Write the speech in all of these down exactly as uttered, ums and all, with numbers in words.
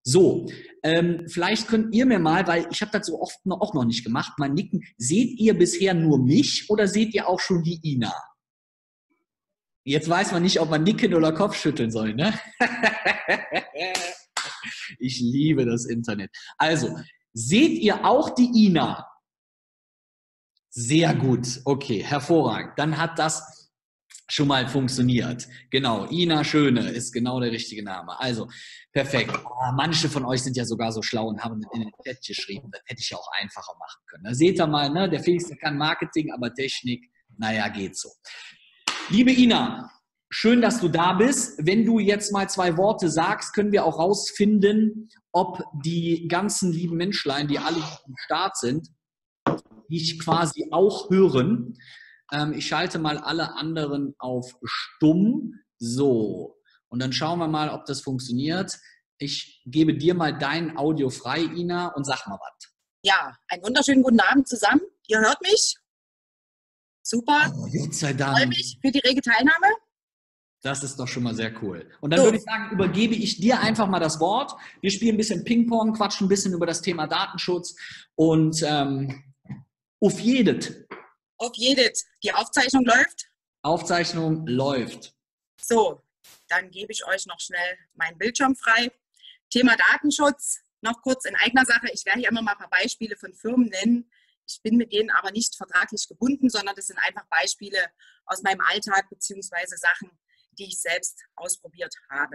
So, ähm, vielleicht könnt ihr mir mal, weil ich habe das so oft noch, auch noch nicht gemacht, mal nicken. Seht ihr bisher nur mich oder seht ihr auch schon die Ina? Jetzt weiß man nicht, ob man nicken oder Kopfschütteln soll, ne? Ich liebe das Internet. Also, seht ihr auch die Ina? Sehr gut. Okay, hervorragend. Dann hat das schon mal funktioniert. Genau, Ina Schöne ist genau der richtige Name. Also, perfekt. Ah, manche von euch sind ja sogar so schlau und haben in den Chat geschrieben. Das hätte ich ja auch einfacher machen können. Da seht ihr mal, ne? Der Felix, der kann Marketing, aber Technik, naja, geht so. Liebe Ina, schön, dass du da bist. Wenn du jetzt mal zwei Worte sagst, können wir auch rausfinden, ob die ganzen lieben Menschlein, die alle am Start sind, dich quasi auch hören. Ähm, ich schalte mal alle anderen auf stumm. So, und dann schauen wir mal, ob das funktioniert. Ich gebe dir mal dein Audio frei, Ina, und sag mal was. Ja, einen wunderschönen guten Abend zusammen. Ihr hört mich? Super. Oh, Gott sei Dank. Ich freue mich für die rege Teilnahme. Das ist doch schon mal sehr cool. Und dann so. würde ich sagen, übergebe ich dir einfach mal das Wort. Wir spielen ein bisschen Ping-Pong, quatschen ein bisschen über das Thema Datenschutz und ähm, auf jedet. Auf jedet. Die Aufzeichnung läuft? Aufzeichnung läuft. So, dann gebe ich euch noch schnell meinen Bildschirm frei. Thema Datenschutz, noch kurz in eigener Sache. Ich werde hier immer mal ein paar Beispiele von Firmen nennen. Ich bin mit denen aber nicht vertraglich gebunden, sondern das sind einfach Beispiele aus meinem Alltag beziehungsweise Sachen, die ich selbst ausprobiert habe.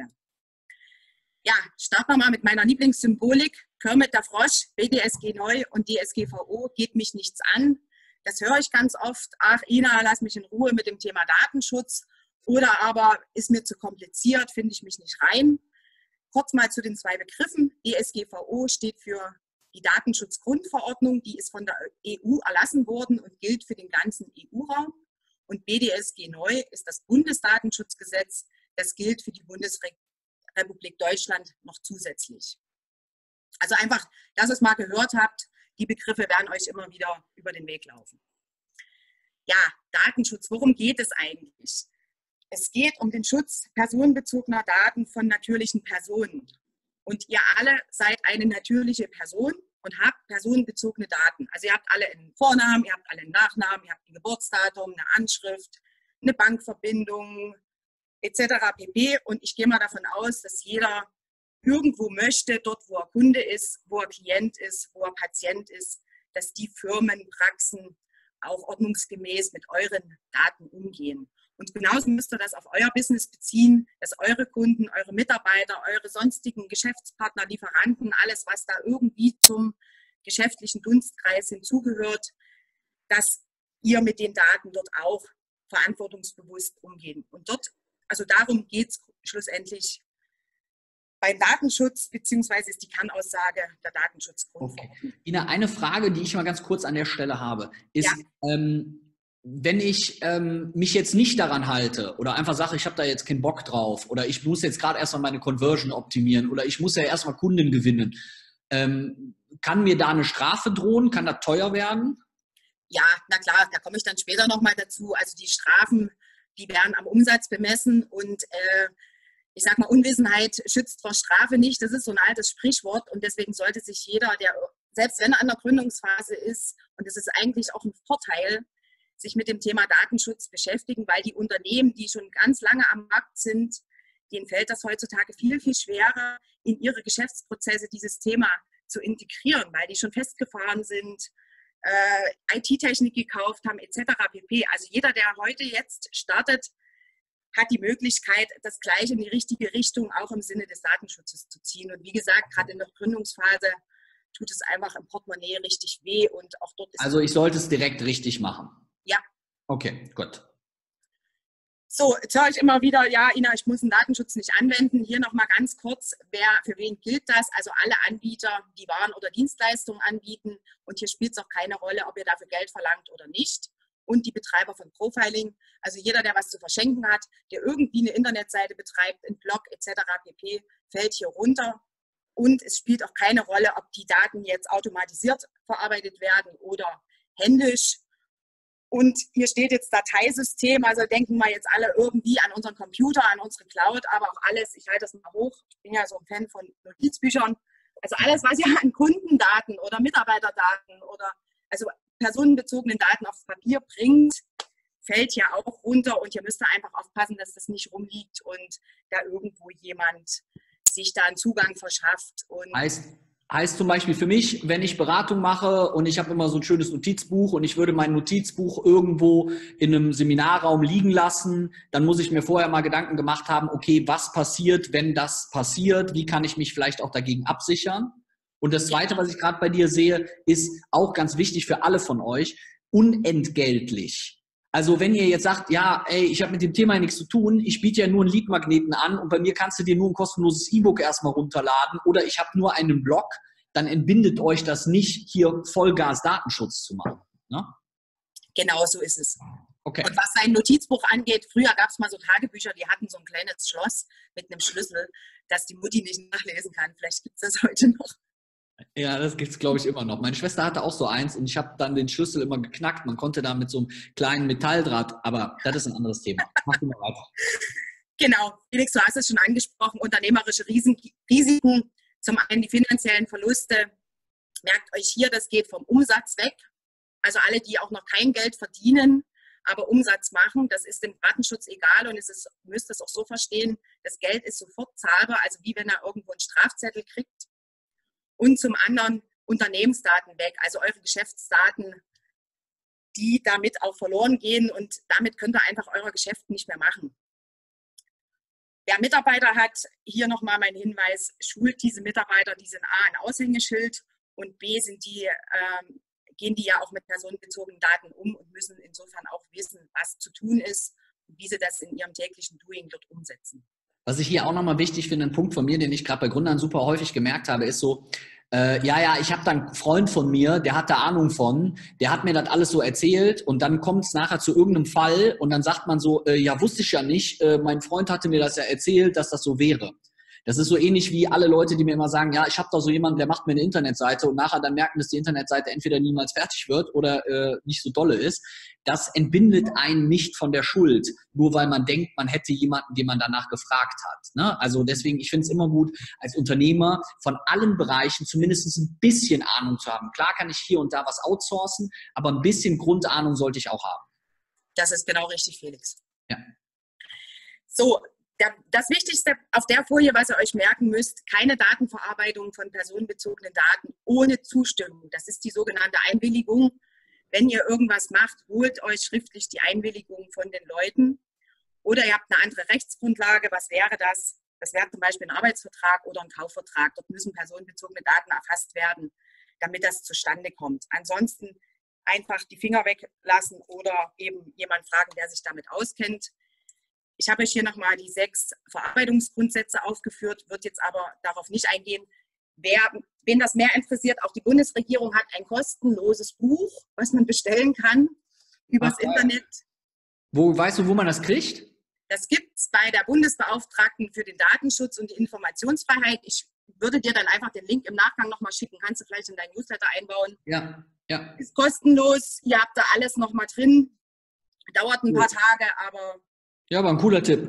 Ja, starten wir mal mit meiner Lieblingssymbolik. Kermit der Frosch, B D S G neu und D S G V O, geht mich nichts an. Das höre ich ganz oft. Ach, Ina, lass mich in Ruhe mit dem Thema Datenschutz. Oder aber ist mir zu kompliziert, finde ich mich nicht rein. Kurz mal zu den zwei Begriffen. D S G V O steht für die Datenschutzgrundverordnung, die ist von der E U erlassen worden und gilt für den ganzen E U-Raum. Und B D S G neu ist das Bundesdatenschutzgesetz, das gilt für die Bundesrepublik Deutschland noch zusätzlich. Also einfach, dass ihr es mal gehört habt, die Begriffe werden euch immer wieder über den Weg laufen. Ja, Datenschutz, worum geht es eigentlich? Es geht um den Schutz personenbezogener Daten von natürlichen Personen. Und ihr alle seid eine natürliche Person und habt personenbezogene Daten. Also ihr habt alle einen Vornamen, ihr habt alle einen Nachnamen, ihr habt ein Geburtsdatum, eine Anschrift, eine Bankverbindung et cetera pp. Und ich gehe mal davon aus, dass jeder irgendwo möchte, dort wo er Kunde ist, wo er Klient ist, wo er Patient ist, dass die Firmen, Praxen auch ordnungsgemäß mit euren Daten umgehen. Und genauso müsst ihr das auf euer Business beziehen, dass eure Kunden, eure Mitarbeiter, eure sonstigen Geschäftspartner, Lieferanten, alles, was da irgendwie zum geschäftlichen Dunstkreis hinzugehört, dass ihr mit den Daten dort auch verantwortungsbewusst umgehen. Und dort, also darum geht es schlussendlich beim Datenschutz, beziehungsweise ist die Kernaussage der Datenschutzgrundverordnung. Okay. Ina, eine Frage, die ich mal ganz kurz an der Stelle habe, ist, ja. ähm, wenn ich ähm, mich jetzt nicht daran halte oder einfach sage, ich habe da jetzt keinen Bock drauf oder ich muss jetzt gerade erstmal meine Conversion optimieren oder ich muss ja erstmal Kunden gewinnen, ähm, kann mir da eine Strafe drohen? Kann das teuer werden? Ja, na klar, da komme ich dann später nochmal dazu. Also die Strafen, die werden am Umsatz bemessen und äh, ich sage mal, Unwissenheit schützt vor Strafe nicht. Das ist so ein altes Sprichwort und deswegen sollte sich jeder, der selbst wenn er an der Gründungsphase ist, und das ist eigentlich auch ein Vorteil, sich mit dem Thema Datenschutz beschäftigen, weil die Unternehmen, die schon ganz lange am Markt sind, denen fällt das heutzutage viel, viel schwerer, in ihre Geschäftsprozesse dieses Thema zu integrieren, weil die schon festgefahren sind, äh, I T-Technik gekauft haben, et cetera pp. Also jeder, der heute jetzt startet, hat die Möglichkeit, das Gleiche in die richtige Richtung auch im Sinne des Datenschutzes zu ziehen. Und wie gesagt, gerade in der Gründungsphase tut es einfach im Portemonnaie richtig weh und auch dort ist... Also ich sollte es direkt richtig machen? Ja. Okay, gut. So, jetzt höre ich immer wieder, ja, Ina, ich muss den Datenschutz nicht anwenden. Hier nochmal ganz kurz, wer, für wen gilt das? Also alle Anbieter, die Waren oder Dienstleistungen anbieten. Und hier spielt es auch keine Rolle, ob ihr dafür Geld verlangt oder nicht. Und die Betreiber von Profiling, also jeder, der was zu verschenken hat, der irgendwie eine Internetseite betreibt, einen Blog et cetera pp., fällt hier runter. Und es spielt auch keine Rolle, ob die Daten jetzt automatisiert verarbeitet werden oder händisch. Und hier steht jetzt Dateisystem, also denken wir jetzt alle irgendwie an unseren Computer, an unsere Cloud, aber auch alles, ich halte das mal hoch, ich bin ja so ein Fan von Notizbüchern, also alles, was ihr an Kundendaten oder Mitarbeiterdaten oder also personenbezogenen Daten aufs Papier bringt, fällt ja auch runter und ihr müsst da einfach aufpassen, dass das nicht rumliegt und da irgendwo jemand sich da einen Zugang verschafft. Und heißt, heißt zum Beispiel für mich, wenn ich Beratung mache und ich habe immer so ein schönes Notizbuch und ich würde mein Notizbuch irgendwo in einem Seminarraum liegen lassen, dann muss ich mir vorher mal Gedanken gemacht haben, okay, was passiert, wenn das passiert? Wie kann ich mich vielleicht auch dagegen absichern? Und das Zweite, was ich gerade bei dir sehe, ist auch ganz wichtig für alle von euch, unentgeltlich. Also wenn ihr jetzt sagt, ja, ey, ich habe mit dem Thema nichts zu tun, ich biete ja nur einen Leadmagneten an und bei mir kannst du dir nur ein kostenloses E-Book erstmal runterladen oder ich habe nur einen Blog, dann entbindet euch das nicht, hier Vollgas Datenschutz zu machen. Ne? Genau so ist es. Okay. Und was sein Notizbuch angeht, früher gab es mal so Tagebücher, die hatten so ein kleines Schloss mit einem Schlüssel, dass die Mutti nicht nachlesen kann. Vielleicht gibt es das heute noch. Ja, das gibt es, glaube ich, immer noch. Meine Schwester hatte auch so eins und ich habe dann den Schlüssel immer geknackt. Man konnte da mit so einem kleinen Metalldraht, aber das ist ein anderes Thema. Mach du mal weiter. Genau, Felix, du hast es schon angesprochen, unternehmerische Risiken, zum einen die finanziellen Verluste. Merkt euch hier, das geht vom Umsatz weg. Also alle, die auch noch kein Geld verdienen, aber Umsatz machen, das ist dem Datenschutz egal und es ist, müsst es auch so verstehen, das Geld ist sofort zahlbar, also wie wenn er irgendwo einen Strafzettel kriegt. Und zum anderen Unternehmensdaten weg, also eure Geschäftsdaten, die damit auch verloren gehen und damit könnt ihr einfach euer Geschäft nicht mehr machen. Wer Mitarbeiter hat, hier nochmal mein Hinweis, schult diese Mitarbeiter, die sind A, ein Aushängeschild und B, sind die, ähm, gehen die ja auch mit personenbezogenen Daten um und müssen insofern auch wissen, was zu tun ist und wie sie das in ihrem täglichen Doing dort umsetzen. Was ich hier auch nochmal wichtig finde, ein Punkt von mir, den ich gerade bei Gründern super häufig gemerkt habe, ist so, äh, ja, ja, ich habe da einen Freund von mir, der hat da Ahnung von, der hat mir das alles so erzählt und dann kommt es nachher zu irgendeinem Fall und dann sagt man so, äh, ja, wusste ich ja nicht, äh, mein Freund hatte mir das ja erzählt, dass das so wäre. Das ist so ähnlich wie alle Leute, die mir immer sagen, ja, ich habe da so jemanden, der macht mir eine Internetseite und nachher dann merken, dass die Internetseite entweder niemals fertig wird oder äh, nicht so dolle ist. Das entbindet einen nicht von der Schuld, nur weil man denkt, man hätte jemanden, den man danach gefragt hat. Ne? Also deswegen, ich finde es immer gut, als Unternehmer von allen Bereichen zumindest ein bisschen Ahnung zu haben. Klar kann ich hier und da was outsourcen, aber ein bisschen Grundahnung sollte ich auch haben. Das ist genau richtig, Felix. Ja. So, der, das Wichtigste auf der Folie, was ihr euch merken müsst, keine Datenverarbeitung von personenbezogenen Daten ohne Zustimmung. Das ist die sogenannte Einwilligung. Wenn ihr irgendwas macht, holt euch schriftlich die Einwilligung von den Leuten. Oder ihr habt eine andere Rechtsgrundlage. Was wäre das? Das wäre zum Beispiel ein Arbeitsvertrag oder ein Kaufvertrag. Dort müssen personenbezogene Daten erfasst werden, damit das zustande kommt. Ansonsten einfach die Finger weglassen oder eben jemanden fragen, der sich damit auskennt. Ich habe euch hier nochmal die sechs Verarbeitungsgrundsätze aufgeführt, wird jetzt aber darauf nicht eingehen. Wer, wen das mehr interessiert, auch die Bundesregierung hat ein kostenloses Buch, was man bestellen kann übers Ach, Internet. Wo, weißt du, wo man das kriegt? Das gibt es bei der Bundesbeauftragten für den Datenschutz und die Informationsfreiheit. Ich würde dir dann einfach den Link im Nachgang nochmal schicken, kannst du vielleicht in deinen Newsletter einbauen. Ja, ja. Ist kostenlos, ihr habt da alles nochmal drin. Dauert ein paar Tage, aber... Ja, aber ein cooler Tipp.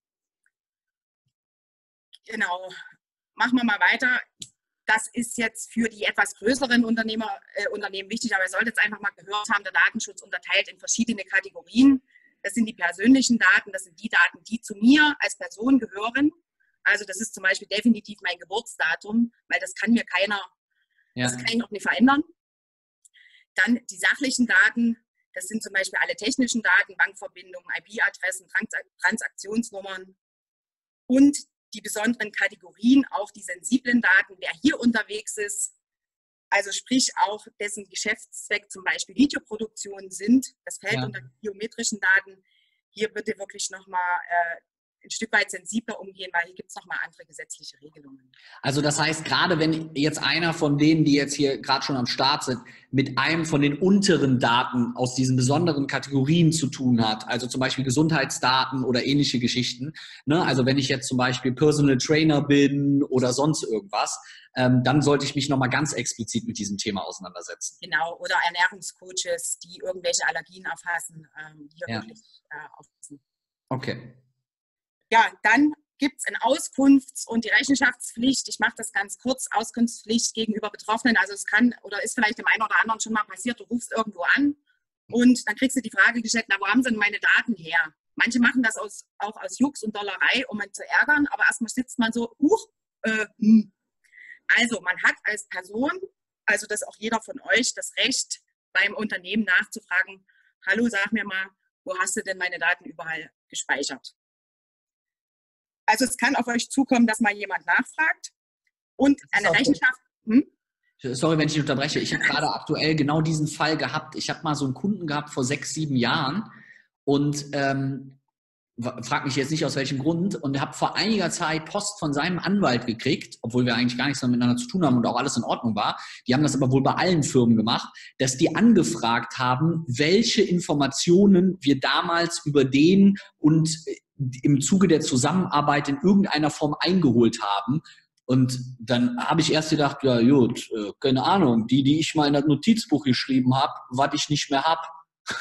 Genau. Machen wir mal weiter. Das ist jetzt für die etwas größeren Unternehmer, äh, Unternehmen wichtig, aber ihr solltet es einfach mal gehört haben, der Datenschutz unterteilt in verschiedene Kategorien. Das sind die persönlichen Daten, das sind die Daten, die zu mir als Person gehören. Also das ist zum Beispiel definitiv mein Geburtsdatum, weil das kann mir keiner, ja. Das kann ich noch nicht verändern. Dann die sachlichen Daten, das sind zum Beispiel alle technischen Daten, Bankverbindungen, I P-Adressen, Transaktionsnummern und die besonderen Kategorien, auch die sensiblen Daten, wer hier unterwegs ist, also sprich auch dessen Geschäftszweck zum Beispiel Videoproduktionen sind, das fällt ja unter biometrischen Daten. Hier bitte wirklich nochmal äh, ein Stück weit sensibler umgehen, weil hier gibt es nochmal andere gesetzliche Regelungen. Also das heißt, gerade wenn jetzt einer von denen, die jetzt hier gerade schon am Start sind, mit einem von den unteren Daten aus diesen besonderen Kategorien zu tun hat, also zum Beispiel Gesundheitsdaten oder ähnliche Geschichten, ne? Also wenn ich jetzt zum Beispiel Personal Trainer bin oder sonst irgendwas, ähm, dann sollte ich mich nochmal ganz explizit mit diesem Thema auseinandersetzen. Genau, oder Ernährungscoaches, die irgendwelche Allergien erfassen, ähm, hier Ja. wirklich äh, aufpassen. Okay. Ja, dann gibt es eine Auskunfts- und die Rechenschaftspflicht. Ich mache das ganz kurz. Auskunftspflicht gegenüber Betroffenen. Also es kann oder ist vielleicht dem einen oder anderen schon mal passiert, du rufst irgendwo an und dann kriegst du die Frage gestellt, na, wo haben sie denn meine Daten her? Manche machen das aus, auch aus Jux und Dollerei, um einen zu ärgern, aber erstmal sitzt man so, huch, äh, hm. Also man hat als Person, also das auch jeder von euch, das Recht, beim Unternehmen nachzufragen, hallo, sag mir mal, wo hast du denn meine Daten überall gespeichert? Also es kann auf euch zukommen, dass mal jemand nachfragt und eine Rechenschaft... Hm? Sorry, wenn ich dich unterbreche. Ich habe gerade aktuell genau diesen Fall gehabt. Ich habe mal so einen Kunden gehabt vor sechs, sieben Jahren und ähm, frag mich jetzt nicht aus welchem Grund und habe vor einiger Zeit Post von seinem Anwalt gekriegt, obwohl wir eigentlich gar nichts mehr miteinander zu tun haben und auch alles in Ordnung war. Die haben das aber wohl bei allen Firmen gemacht, dass die angefragt haben, welche Informationen wir damals über den und im Zuge der Zusammenarbeit in irgendeiner Form eingeholt haben. Und dann habe ich erst gedacht, ja gut, äh, keine Ahnung, die, die ich mal in das Notizbuch geschrieben habe, was ich nicht mehr habe.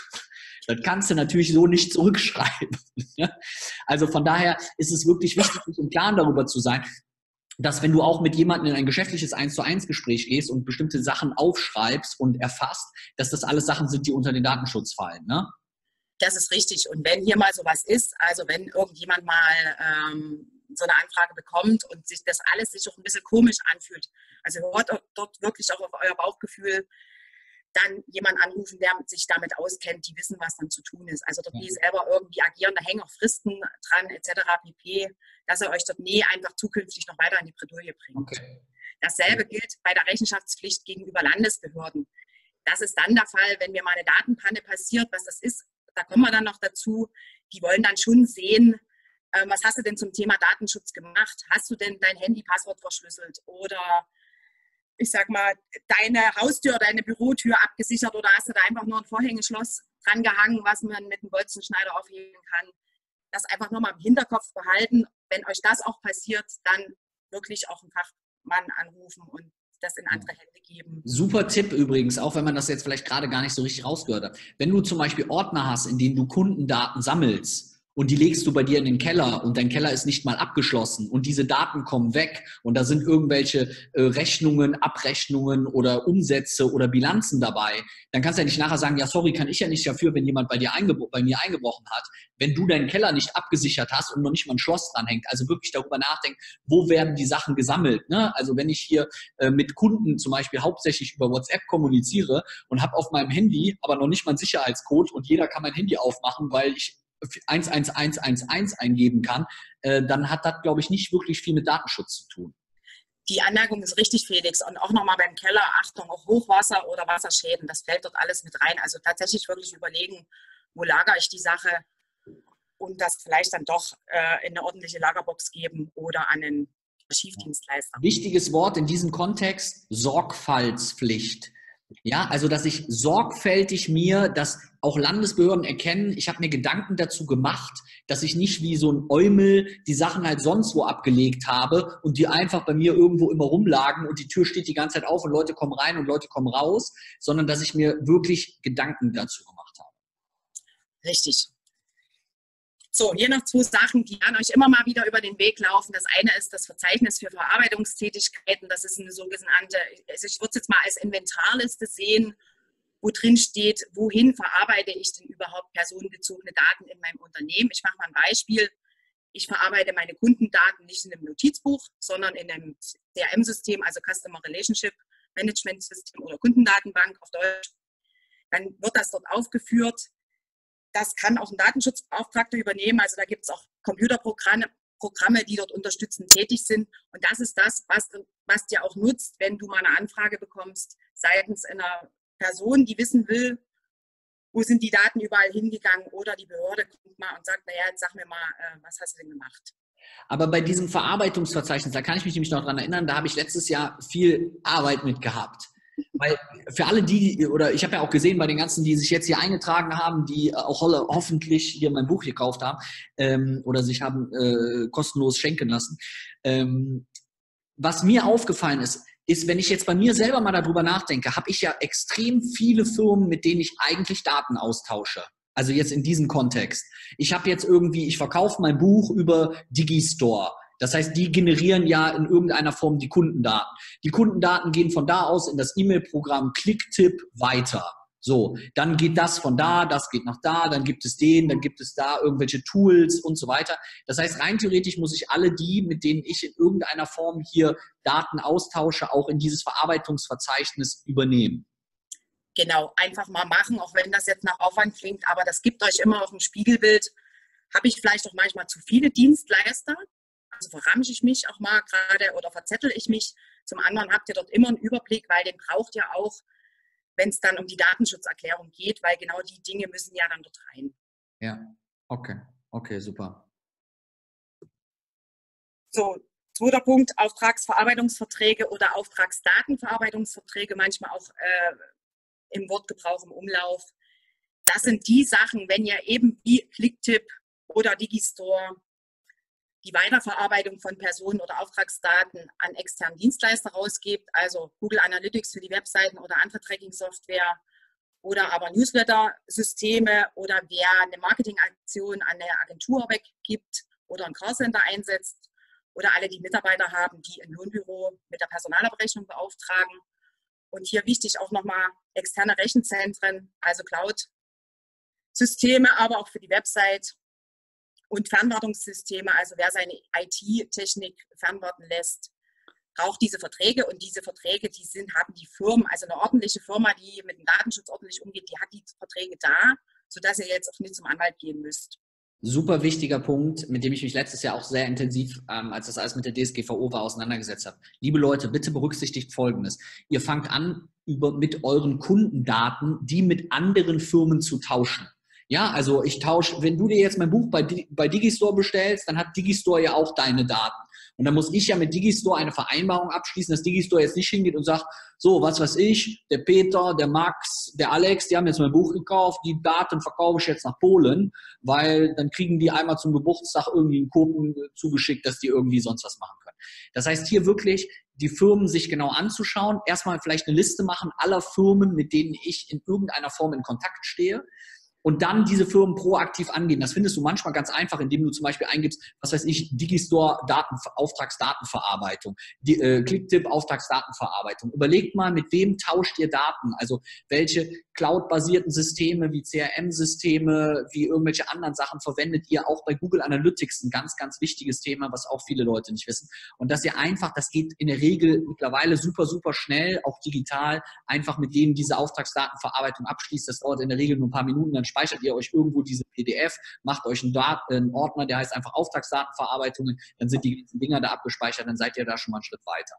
Das kannst du natürlich so nicht zurückschreiben. Also von daher ist es wirklich wichtig, sich im Klaren darüber zu sein, dass wenn du auch mit jemandem in ein geschäftliches eins zu eins Gespräch gehst und bestimmte Sachen aufschreibst und erfasst, dass das alles Sachen sind, die unter den Datenschutz fallen, ne? Das ist richtig. Und wenn hier mal sowas ist, also wenn irgendjemand mal ähm, so eine Anfrage bekommt und sich das alles sich auch ein bisschen komisch anfühlt, also hört dort wirklich auch auf euer Bauchgefühl, dann jemand anrufen, der sich damit auskennt, die wissen, was dann zu tun ist. Also dort nie selber irgendwie agieren, da hängen auch Fristen dran, et cetera pp., dass ihr euch dort nie einfach zukünftig noch weiter in die Bredouille bringt. Okay. Dasselbe gilt bei der Rechenschaftspflicht gegenüber Landesbehörden. Das ist dann der Fall, wenn mir mal eine Datenpanne passiert, was das ist, da kommen wir dann noch dazu, die wollen dann schon sehen, äh, was hast du denn zum Thema Datenschutz gemacht? Hast du denn dein Handy-Passwort verschlüsselt oder ich sag mal, deine Haustür oder deine Bürotür abgesichert oder hast du da einfach nur ein Vorhängeschloss dran gehangen, was man mit einem Bolzenschneider aufheben kann? Das einfach nur mal im Hinterkopf behalten. Wenn euch das auch passiert, dann wirklich auch einen Fachmann anrufen und das in andere Hände geben. Super Tipp übrigens, auch wenn man das jetzt vielleicht gerade gar nicht so richtig rausgehört hat. Wenn du zum Beispiel Ordner hast, in denen du Kundendaten sammelst, und die legst du bei dir in den Keller und dein Keller ist nicht mal abgeschlossen und diese Daten kommen weg und da sind irgendwelche äh, Rechnungen, Abrechnungen oder Umsätze oder Bilanzen dabei, dann kannst du ja nicht nachher sagen, ja sorry, kann ich ja nicht dafür, wenn jemand bei dir eingebro- bei mir eingebrochen hat, wenn du deinen Keller nicht abgesichert hast und noch nicht mal ein Schloss dranhängt. Also wirklich darüber nachdenken, wo werden die Sachen gesammelt, ne? Also wenn ich hier äh, mit Kunden zum Beispiel hauptsächlich über WhatsApp kommuniziere und habe auf meinem Handy aber noch nicht mal einen Sicherheitscode und jeder kann mein Handy aufmachen, weil ich eins eins eins eins eins eingeben kann, äh, dann hat das, glaube ich, nicht wirklich viel mit Datenschutz zu tun. Die Anmerkung ist richtig, Felix. Und auch nochmal beim Keller, Achtung, auch Hochwasser oder Wasserschäden, das fällt dort alles mit rein. Also tatsächlich wirklich überlegen, wo lagere ich die Sache und das vielleicht dann doch äh, in eine ordentliche Lagerbox geben oder an einen Archivdienstleister. Wichtiges Wort in diesem Kontext, Sorgfaltspflicht. Ja, also dass ich sorgfältig mir, dass auch Landesbehörden erkennen, ich habe mir Gedanken dazu gemacht, dass ich nicht wie so ein Eumel die Sachen halt sonst wo abgelegt habe und die einfach bei mir irgendwo immer rumlagen und die Tür steht die ganze Zeit auf und Leute kommen rein und Leute kommen raus, sondern dass ich mir wirklich Gedanken dazu gemacht habe. Richtig. So, hier noch zwei Sachen, die an euch immer mal wieder über den Weg laufen. Das eine ist das Verzeichnis für Verarbeitungstätigkeiten. Das ist eine sogenannte, also ich würde es jetzt mal als Inventarliste sehen, wo drin steht, wohin verarbeite ich denn überhaupt personenbezogene Daten in meinem Unternehmen. Ich mache mal ein Beispiel. Ich verarbeite meine Kundendaten nicht in einem Notizbuch, sondern in einem C R M-System, also Customer Relationship Management System oder Kundendatenbank auf Deutsch. Dann wird das dort aufgeführt. Das kann auch ein Datenschutzbeauftragter übernehmen. Also da gibt es auch Computerprogramme, Programme, die dort unterstützend tätig sind. Und das ist das, was, was dir auch nutzt, wenn du mal eine Anfrage bekommst seitens einer Person, die wissen will, wo sind die Daten überall hingegangen, oder die Behörde kommt mal und sagt, naja, jetzt sag mir mal, äh, was hast du denn gemacht? Aber bei diesem Verarbeitungsverzeichnis, da kann ich mich nämlich noch dran erinnern, da habe ich letztes Jahr viel Arbeit mit gehabt. Weil für alle die, oder ich habe ja auch gesehen bei den ganzen, die sich jetzt hier eingetragen haben, die auch hoffentlich hier mein Buch gekauft haben ähm, oder sich haben äh, kostenlos schenken lassen. Ähm, was mir aufgefallen ist, ist, wenn ich jetzt bei mir selber mal darüber nachdenke, habe ich ja extrem viele Firmen, mit denen ich eigentlich Daten austausche. Also jetzt in diesem Kontext. Ich habe jetzt irgendwie, ich verkaufe mein Buch über Digistore. Das heißt, die generieren ja in irgendeiner Form die Kundendaten. Die Kundendaten gehen von da aus in das E-Mail-Programm Clicktip weiter. So, dann geht das von da, das geht nach da, dann gibt es den, dann gibt es da irgendwelche Tools und so weiter. Das heißt, rein theoretisch muss ich alle die, mit denen ich in irgendeiner Form hier Daten austausche, auch in dieses Verarbeitungsverzeichnis übernehmen. Genau, einfach mal machen, auch wenn das jetzt nach Aufwand klingt, aber das gibt euch immer auch ein Spiegelbild. Habe ich vielleicht auch manchmal zu viele Dienstleister? Also verramsche ich mich auch mal gerade oder verzettel ich mich. Zum anderen habt ihr dort immer einen Überblick, weil den braucht ihr auch, wenn es dann um die Datenschutzerklärung geht, weil genau die Dinge müssen ja dann dort rein. Ja, okay, okay, super. So, zweiter Punkt, Auftragsverarbeitungsverträge oder Auftragsdatenverarbeitungsverträge, manchmal auch äh, im Wortgebrauch, im Umlauf. Das sind die Sachen, wenn ihr eben wie Clicktip oder Digistore die Weiterverarbeitung von Personen- oder Auftragsdaten an externen Dienstleister rausgibt, also Google Analytics für die Webseiten oder andere Tracking-Software oder aber Newsletter-Systeme oder wer eine Marketingaktion an eine Agentur weggibt oder ein Callcenter einsetzt oder alle, die Mitarbeiter haben, die ein Lohnbüro mit der Personalabrechnung beauftragen. Und hier wichtig auch nochmal externe Rechenzentren, also Cloud-Systeme, aber auch für die Website. Und Fernwartungssysteme, also wer seine I T-Technik fernwarten lässt, braucht diese Verträge. Und diese Verträge, die sind, haben die Firmen, also eine ordentliche Firma, die mit dem Datenschutz ordentlich umgeht, die hat die Verträge da, sodass ihr jetzt auch nicht zum Anwalt gehen müsst. Super wichtiger Punkt, mit dem ich mich letztes Jahr auch sehr intensiv, ähm, als das alles mit der D S G V O war, auseinandergesetzt habe. Liebe Leute, bitte berücksichtigt Folgendes. Ihr fangt an, über, mit euren Kundendaten, die mit anderen Firmen zu tauschen. Ja, also ich tausche, wenn du dir jetzt mein Buch bei, bei Digistore bestellst, dann hat Digistore ja auch deine Daten. Und dann muss ich ja mit Digistore eine Vereinbarung abschließen, dass Digistore jetzt nicht hingeht und sagt, so, was weiß ich, der Peter, der Max, der Alex, die haben jetzt mein Buch gekauft, die Daten verkaufe ich jetzt nach Polen, weil dann kriegen die einmal zum Geburtstag irgendwie einen Kuchen zugeschickt, dass die irgendwie sonst was machen können. Das heißt, hier wirklich die Firmen sich genau anzuschauen, erstmal vielleicht eine Liste machen aller Firmen, mit denen ich in irgendeiner Form in Kontakt stehe. Und dann diese Firmen proaktiv angehen. Das findest du manchmal ganz einfach, indem du zum Beispiel eingibst, was weiß ich, Digistore Daten, Auftragsdatenverarbeitung, die, äh, Clicktip Auftragsdatenverarbeitung. Überlegt mal, mit wem tauscht ihr Daten? Also welche Cloud-basierten Systeme wie C R M-Systeme, wie irgendwelche anderen Sachen verwendet ihr auch bei Google Analytics? Ein ganz, ganz wichtiges Thema, was auch viele Leute nicht wissen. Und dass ihr einfach, das geht in der Regel mittlerweile super, super schnell, auch digital, einfach mit denen diese Auftragsdatenverarbeitung abschließt. Das dauert in der Regel nur ein paar Minuten, dann speichert ihr euch irgendwo diese P D F, macht euch einen, Dat- einen Ordner, der heißt einfach Auftragsdatenverarbeitungen, dann sind die ganzen Dinger da abgespeichert, dann seid ihr da schon mal einen Schritt weiter.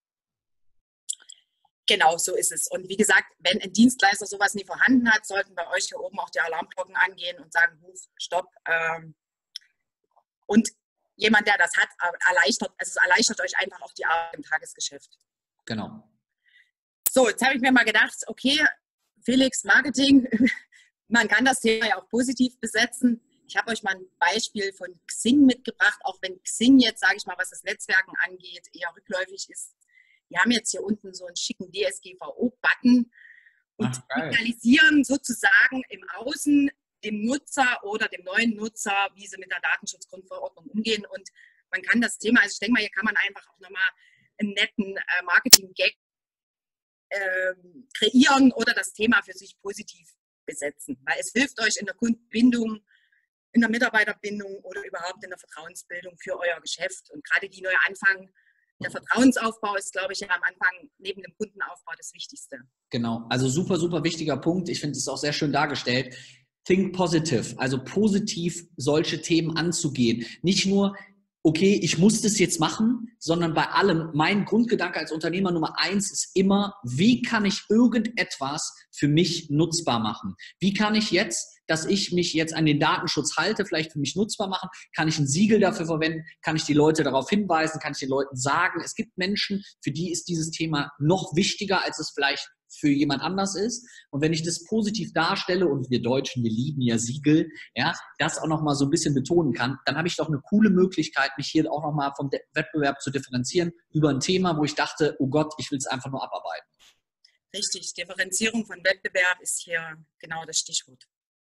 Genau, so ist es. Und wie gesagt, wenn ein Dienstleister sowas nie vorhanden hat, sollten bei euch hier oben auch die Alarmglocken angehen und sagen, Huch, stopp. Ähm, und jemand, der das hat, erleichtert, also es erleichtert euch einfach auch die Arbeit im Tagesgeschäft. Genau. So, jetzt habe ich mir mal gedacht, okay, Felix, Marketing, man kann das Thema ja auch positiv besetzen. Ich habe euch mal ein Beispiel von Xing mitgebracht, auch wenn Xing jetzt, sage ich mal, was das Netzwerken angeht, eher rückläufig ist. Die haben jetzt hier unten so einen schicken D S G V O-Button und signalisieren sozusagen im Außen dem Nutzer oder dem neuen Nutzer, wie sie mit der Datenschutzgrundverordnung umgehen. Und man kann das Thema, also ich denke mal, hier kann man einfach auch nochmal einen netten äh, Marketing-Gag äh, kreieren oder das Thema für sich positiv besetzen. Weil es hilft euch in der Kundenbindung, in der Mitarbeiterbindung oder überhaupt in der Vertrauensbildung für euer Geschäft. Und gerade die neu anfangen, der Vertrauensaufbau ist, glaube ich, ja am Anfang neben dem Kundenaufbau das Wichtigste. Genau, also super, super wichtiger Punkt. Ich finde es auch sehr schön dargestellt. Think positive, also positiv solche Themen anzugehen. Nicht nur okay, ich muss das jetzt machen, sondern bei allem, mein Grundgedanke als Unternehmer Nummer eins ist immer, wie kann ich irgendetwas für mich nutzbar machen? Wie kann ich jetzt, dass ich mich jetzt an den Datenschutz halte, vielleicht für mich nutzbar machen? Kann ich ein Siegel dafür verwenden? Kann ich die Leute darauf hinweisen? Kann ich den Leuten sagen? Es gibt Menschen, für die ist dieses Thema noch wichtiger, als es vielleicht für jemand anders ist. Und wenn ich das positiv darstelle, und wir Deutschen, wir lieben ja Siegel, ja, das auch nochmal so ein bisschen betonen kann, dann habe ich doch eine coole Möglichkeit, mich hier auch nochmal vom Wettbewerb zu differenzieren über ein Thema, wo ich dachte, oh Gott, ich will es einfach nur abarbeiten. Richtig, Differenzierung von Wettbewerb ist hier genau das Stichwort.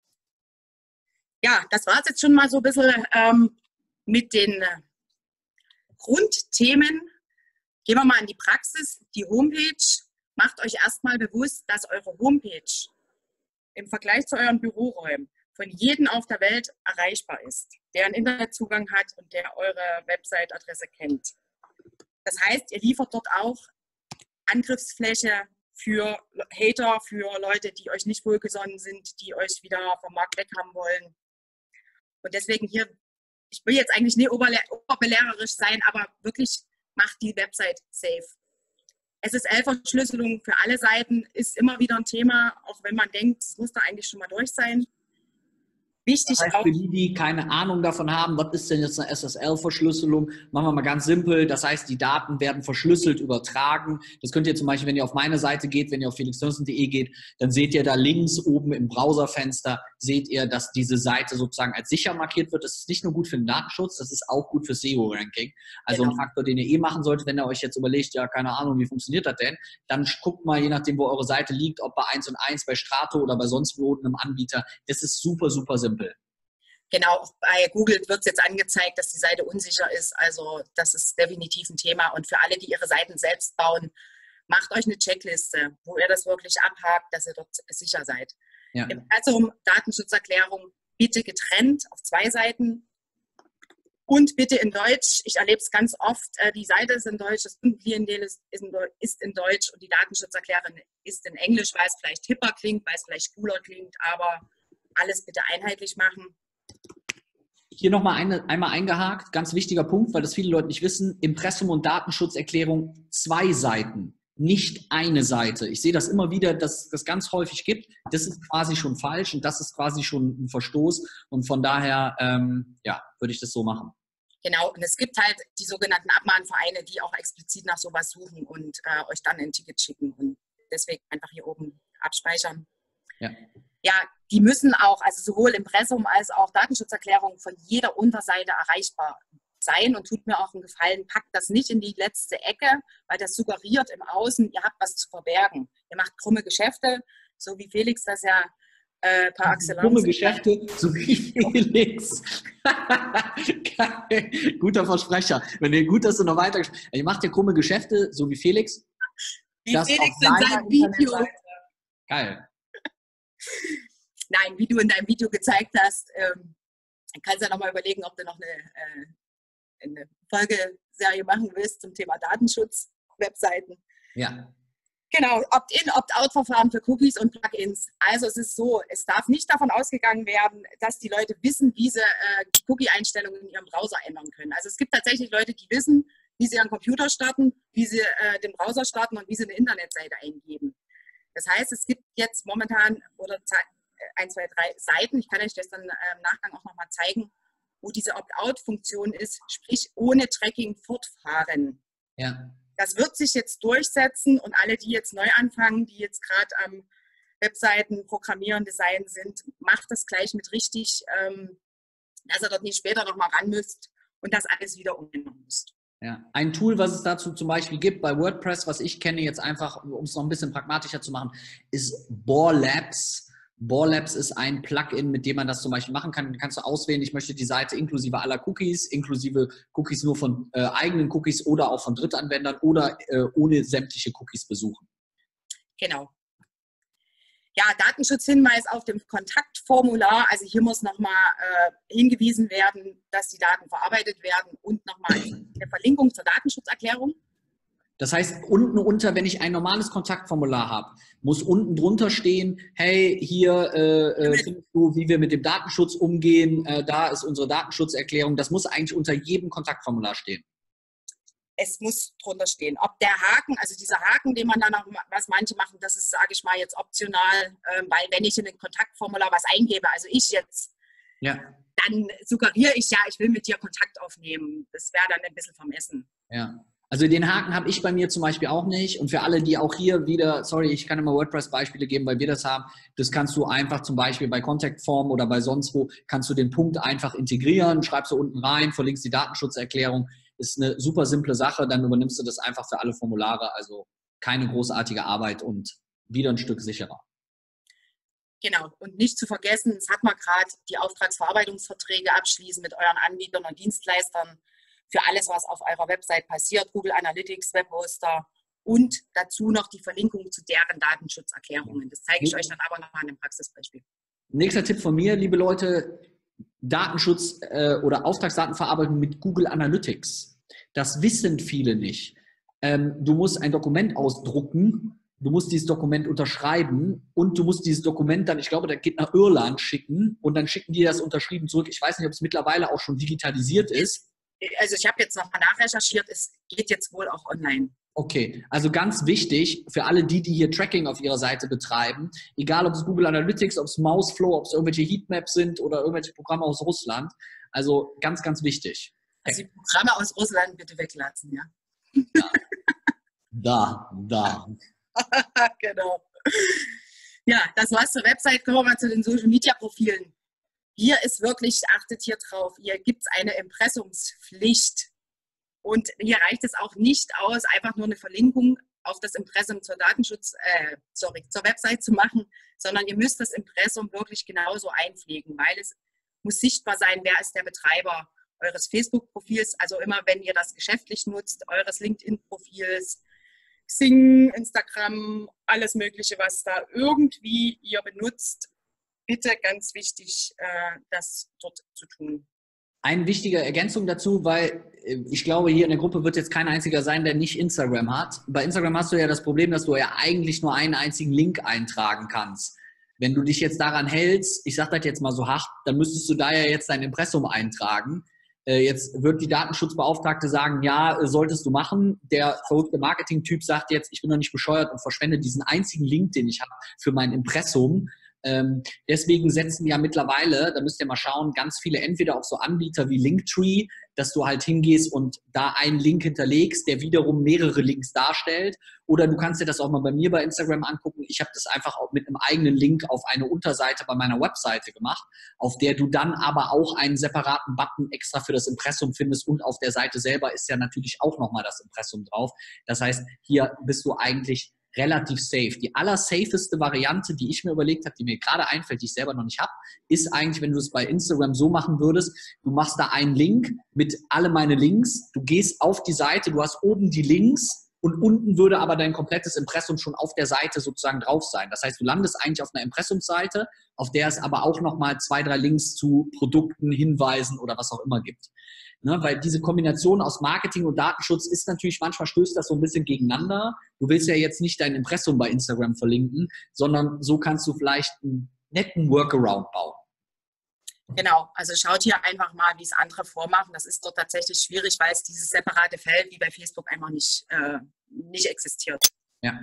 Ja, das war es jetzt schon mal so ein bisschen ähm, mit den äh, Grundthemen. Gehen wir mal in die Praxis, die Homepage. Macht euch erstmal bewusst, dass eure Homepage im Vergleich zu euren Büroräumen von jedem auf der Welt erreichbar ist, der einen Internetzugang hat und der eure Website-Adresse kennt. Das heißt, ihr liefert dort auch Angriffsfläche für Hater, für Leute, die euch nicht wohlgesonnen sind, die euch wieder vom Markt weg haben wollen. Und deswegen hier, ich will jetzt eigentlich nicht oberbelehrerisch sein, aber wirklich macht die Website safe. S S L-Verschlüsselung für alle Seiten ist immer wieder ein Thema, auch wenn man denkt, es muss da eigentlich schon mal durch sein. Wichtig das heißt, auch. Für die, die keine Ahnung davon haben, was ist denn jetzt eine S S L-Verschlüsselung, machen wir mal ganz simpel. Das heißt, die Daten werden verschlüsselt übertragen. Das könnt ihr zum Beispiel, wenn ihr auf meine Seite geht, wenn ihr auf felix tönnissen punkt de geht, dann seht ihr da links oben im Browserfenster, seht ihr, dass diese Seite sozusagen als sicher markiert wird. Das ist nicht nur gut für den Datenschutz, das ist auch gut für S E O-Ranking. Also genau. Ein Faktor, den ihr eh machen solltet, wenn ihr euch jetzt überlegt, ja, keine Ahnung, wie funktioniert das denn? Dann guckt mal, je nachdem, wo eure Seite liegt, ob bei eins und eins, bei Strato oder bei sonst wo einem Anbieter. Das ist super, super simpel. Genau, bei Google wird es jetzt angezeigt, dass die Seite unsicher ist. Also das ist definitiv ein Thema. Und für alle, die ihre Seiten selbst bauen, macht euch eine Checkliste, wo ihr das wirklich abhakt, dass ihr dort sicher seid. Ja. Also Datenschutzerklärung bitte getrennt auf zwei Seiten und bitte in Deutsch. Ich erlebe es ganz oft, die Seite ist in Deutsch, das Kundenklientel ist in Deutsch und die Datenschutzerklärung ist in Englisch, weil es vielleicht hipper klingt, weil es vielleicht cooler klingt, aber alles bitte einheitlich machen. Hier nochmal eine, einmal eingehakt, ganz wichtiger Punkt, weil das viele Leute nicht wissen, Impressum und Datenschutzerklärung zwei Seiten, nicht eine Seite. Ich sehe das immer wieder, dass das ganz häufig gibt. Das ist quasi schon falsch und das ist quasi schon ein Verstoß und von daher ähm, ja, würde ich das so machen. Genau, und es gibt halt die sogenannten Abmahnvereine, die auch explizit nach sowas suchen und äh, euch dann ein Ticket schicken und deswegen einfach hier oben abspeichern. Ja. Ja, die müssen auch, also sowohl Impressum als auch Datenschutzerklärung von jeder Unterseite erreichbar sein und tut mir auch einen Gefallen, packt das nicht in die letzte Ecke, weil das suggeriert im Außen, ihr habt was zu verbergen. Ihr macht krumme Geschäfte, so wie Felix das ja äh, par excellence. Krumme Geschäfte, so wie Felix. Guter Versprecher. Wenn ihr gut, dass du noch weiter. Ihr macht ja krumme Geschäfte, so wie Felix. Wie das Felix in seinem Video. Geil. Nein, wie du in deinem Video gezeigt hast, ähm, kannst du ja nochmal überlegen, ob du noch eine, äh, eine Folgeserie machen willst zum Thema Datenschutz, Webseiten. Ja. Genau, Opt-in, Opt-out-Verfahren für Cookies und Plugins. Also es ist so, es darf nicht davon ausgegangen werden, dass die Leute wissen, wie sie äh, Cookie-Einstellungen in ihrem Browser ändern können. Also es gibt tatsächlich Leute, die wissen, wie sie ihren Computer starten, wie sie äh, den Browser starten und wie sie eine Internetseite eingeben. Das heißt, es gibt jetzt momentan oder ein, zwei, drei Seiten, ich kann euch das dann im Nachgang auch nochmal zeigen, wo diese Opt-out-Funktion ist, sprich ohne Tracking fortfahren. Ja. Das wird sich jetzt durchsetzen und alle, die jetzt neu anfangen, die jetzt gerade am Webseiten programmieren, Design sind, macht das gleich mit richtig, ähm, dass ihr dort nicht später nochmal ran müsst und das alles wieder umändern müsst. Ja. Ein Tool, was es dazu zum Beispiel gibt bei WordPress, was ich kenne jetzt einfach, um es noch ein bisschen pragmatischer zu machen, ist Borlabs. Borlabs ist ein Plugin, mit dem man das zum Beispiel machen kann. Du kannst du auswählen, ich möchte die Seite inklusive aller Cookies, inklusive Cookies nur von äh, eigenen Cookies oder auch von Drittanwendern oder äh, ohne sämtliche Cookies besuchen. Genau. Ja, Datenschutzhinweis auf dem Kontaktformular. Also hier muss nochmal äh, hingewiesen werden, dass die Daten verarbeitet werden und nochmal eine Verlinkung zur Datenschutzerklärung. Das heißt, unten unter, wenn ich ein normales Kontaktformular habe, muss unten drunter stehen, hey, hier äh, äh, findest du, wie wir mit dem Datenschutz umgehen, äh, da ist unsere Datenschutzerklärung. Das muss eigentlich unter jedem Kontaktformular stehen. Es muss drunter stehen. Ob der Haken, also dieser Haken, den man dann auch, was manche machen, das ist, sage ich mal, jetzt optional, äh, weil wenn ich in ein Kontaktformular was eingebe, also ich jetzt, ja. dann suggeriere ich ja, ich will mit dir Kontakt aufnehmen. Das wäre dann ein bisschen vermessen. Ja. Also den Haken habe ich bei mir zum Beispiel auch nicht. Und für alle, die auch hier wieder, sorry, ich kann immer WordPress-Beispiele geben, weil wir das haben, das kannst du einfach zum Beispiel bei Contact Form oder bei sonst wo, kannst du den Punkt einfach integrieren, schreibst du unten rein, verlinkst die Datenschutzerklärung. Ist eine super simple Sache, dann übernimmst du das einfach für alle Formulare. Also keine großartige Arbeit und wieder ein Stück sicherer. Genau, und nicht zu vergessen, das hat man gerade, die Auftragsverarbeitungsverträge abschließen mit euren Anbietern und Dienstleistern für alles, was auf eurer Website passiert, Google Analytics, Webhoster und dazu noch die Verlinkung zu deren Datenschutzerklärungen. Das zeige ich euch dann aber nochmal in einem Praxisbeispiel. Nächster Tipp von mir, liebe Leute, Datenschutz äh, oder Auftragsdatenverarbeitung mit Google Analytics. Das wissen viele nicht. Ähm, du musst ein Dokument ausdrucken, du musst dieses Dokument unterschreiben und du musst dieses Dokument dann, ich glaube, das geht nach Irland schicken und dann schicken die das unterschrieben zurück. Ich weiß nicht, ob es mittlerweile auch schon digitalisiert ist. Also ich habe jetzt noch mal nachrecherchiert, es geht jetzt wohl auch online. Okay, also ganz wichtig für alle die, die hier Tracking auf ihrer Seite betreiben, egal ob es Google Analytics, ob es Mouseflow, ob es irgendwelche Heatmaps sind oder irgendwelche Programme aus Russland. Also ganz, ganz wichtig. Also die Programme aus Russland bitte weglassen, ja? Ja. Da, da. Genau. Ja, das war's zur Website. Kommen wir mal zu den Social-Media-Profilen. Hier ist wirklich, achtet hier drauf, hier gibt es eine Impressumspflicht. Und hier reicht es auch nicht aus, einfach nur eine Verlinkung auf das Impressum zur Datenschutz, äh, sorry, zur Website zu machen, sondern ihr müsst das Impressum wirklich genauso einpflegen, weil es muss sichtbar sein, wer ist der Betreiber eures Facebook-Profils, also immer, wenn ihr das geschäftlich nutzt, eures LinkedIn-Profils, Xing, Instagram, alles Mögliche, was da irgendwie ihr benutzt, bitte ganz wichtig, äh, das dort zu tun. Eine wichtige Ergänzung dazu, weil ich glaube, hier in der Gruppe wird jetzt kein einziger sein, der nicht Instagram hat. Bei Instagram hast du ja das Problem, dass du ja eigentlich nur einen einzigen Link eintragen kannst. Wenn du dich jetzt daran hältst, ich sage das jetzt mal so hart, dann müsstest du da ja jetzt dein Impressum eintragen. Jetzt wird die Datenschutzbeauftragte sagen, ja, solltest du machen. Der verrückte Marketing-Typ sagt jetzt, ich bin noch nicht bescheuert und verschwende diesen einzigen Link, den ich habe, für mein Impressum. Ähm, deswegen setzen ja mittlerweile, da müsst ihr mal schauen, ganz viele entweder auch so Anbieter wie Linktree, dass du halt hingehst und da einen Link hinterlegst, der wiederum mehrere Links darstellt. Oder du kannst dir das auch mal bei mir bei Instagram angucken. Ich habe das einfach auch mit einem eigenen Link auf eine Unterseite bei meiner Webseite gemacht, auf der du dann aber auch einen separaten Button extra für das Impressum findest und auf der Seite selber ist ja natürlich auch nochmal das Impressum drauf. Das heißt, hier bist du eigentlich relativ safe. Die allersafeste Variante, die ich mir überlegt habe, die mir gerade einfällt, die ich selber noch nicht habe, ist eigentlich, wenn du es bei Instagram so machen würdest, du machst da einen Link mit alle meine Links, du gehst auf die Seite, du hast oben die Links und unten würde aber dein komplettes Impressum schon auf der Seite sozusagen drauf sein. Das heißt, du landest eigentlich auf einer Impressumsseite, auf der es aber auch nochmal zwei, drei Links zu Produkten, Hinweisen oder was auch immer gibt. Ne, weil diese Kombination aus Marketing und Datenschutz ist natürlich, manchmal stößt das so ein bisschen gegeneinander. Du willst ja jetzt nicht dein Impressum bei Instagram verlinken, sondern so kannst du vielleicht einen netten Workaround bauen. Genau, also schaut hier einfach mal, wie es andere vormachen. Das ist dort tatsächlich schwierig, weil es dieses separate Feld wie bei Facebook einfach nicht, äh, nicht existiert. Ja.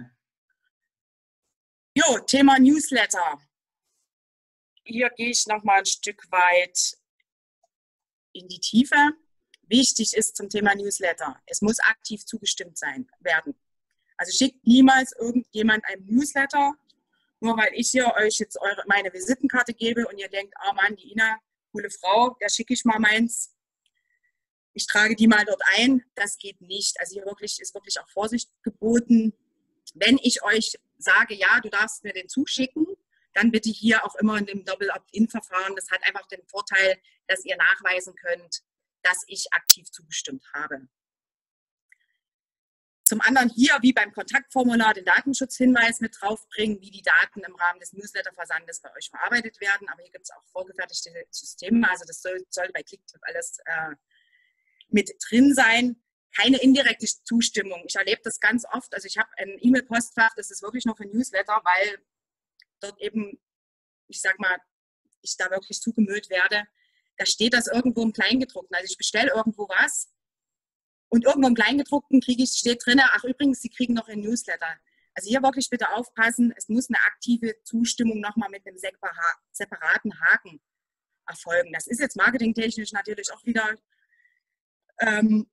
Jo, Thema Newsletter. Hier gehe ich nochmal ein Stück weit in die Tiefe. Wichtig ist zum Thema Newsletter, es muss aktiv zugestimmt sein werden. Also schickt niemals irgendjemand einen Newsletter, nur weil ich hier euch jetzt eure, meine Visitenkarte gebe und ihr denkt, ah Mann, die Ina, coole Frau, der schicke ich mal meins. Ich trage die mal dort ein. Das geht nicht. Also hier wirklich ist wirklich auch Vorsicht geboten. Wenn ich euch sage, ja, du darfst mir den zuschicken, dann bitte hier auch immer in dem Double-Opt-in-Verfahren. Das hat einfach den Vorteil, dass ihr nachweisen könnt, dass ich aktiv zugestimmt habe. Zum anderen hier, wie beim Kontaktformular, den Datenschutzhinweis mit draufbringen, wie die Daten im Rahmen des Newsletter-Versandes bei euch verarbeitet werden. Aber hier gibt es auch vorgefertigte Systeme. Also das soll, soll bei Clicktip alles äh, mit drin sein. keine indirekte Zustimmung. Ich erlebe das ganz oft. Also ich habe ein E-Mail-Postfach, das ist wirklich nur für Newsletter, weil dort eben, ich sag mal, ich da wirklich zugemüllt werde. Da steht das irgendwo im Kleingedruckten. Also ich bestelle irgendwo was und irgendwo im Kleingedruckten kriege ich, steht drin, ach übrigens, Sie kriegen noch ein Newsletter. Also hier wirklich bitte aufpassen, es muss eine aktive Zustimmung nochmal mit einem separaten Haken erfolgen. Das ist jetzt marketingtechnisch natürlich auch wieder ähm,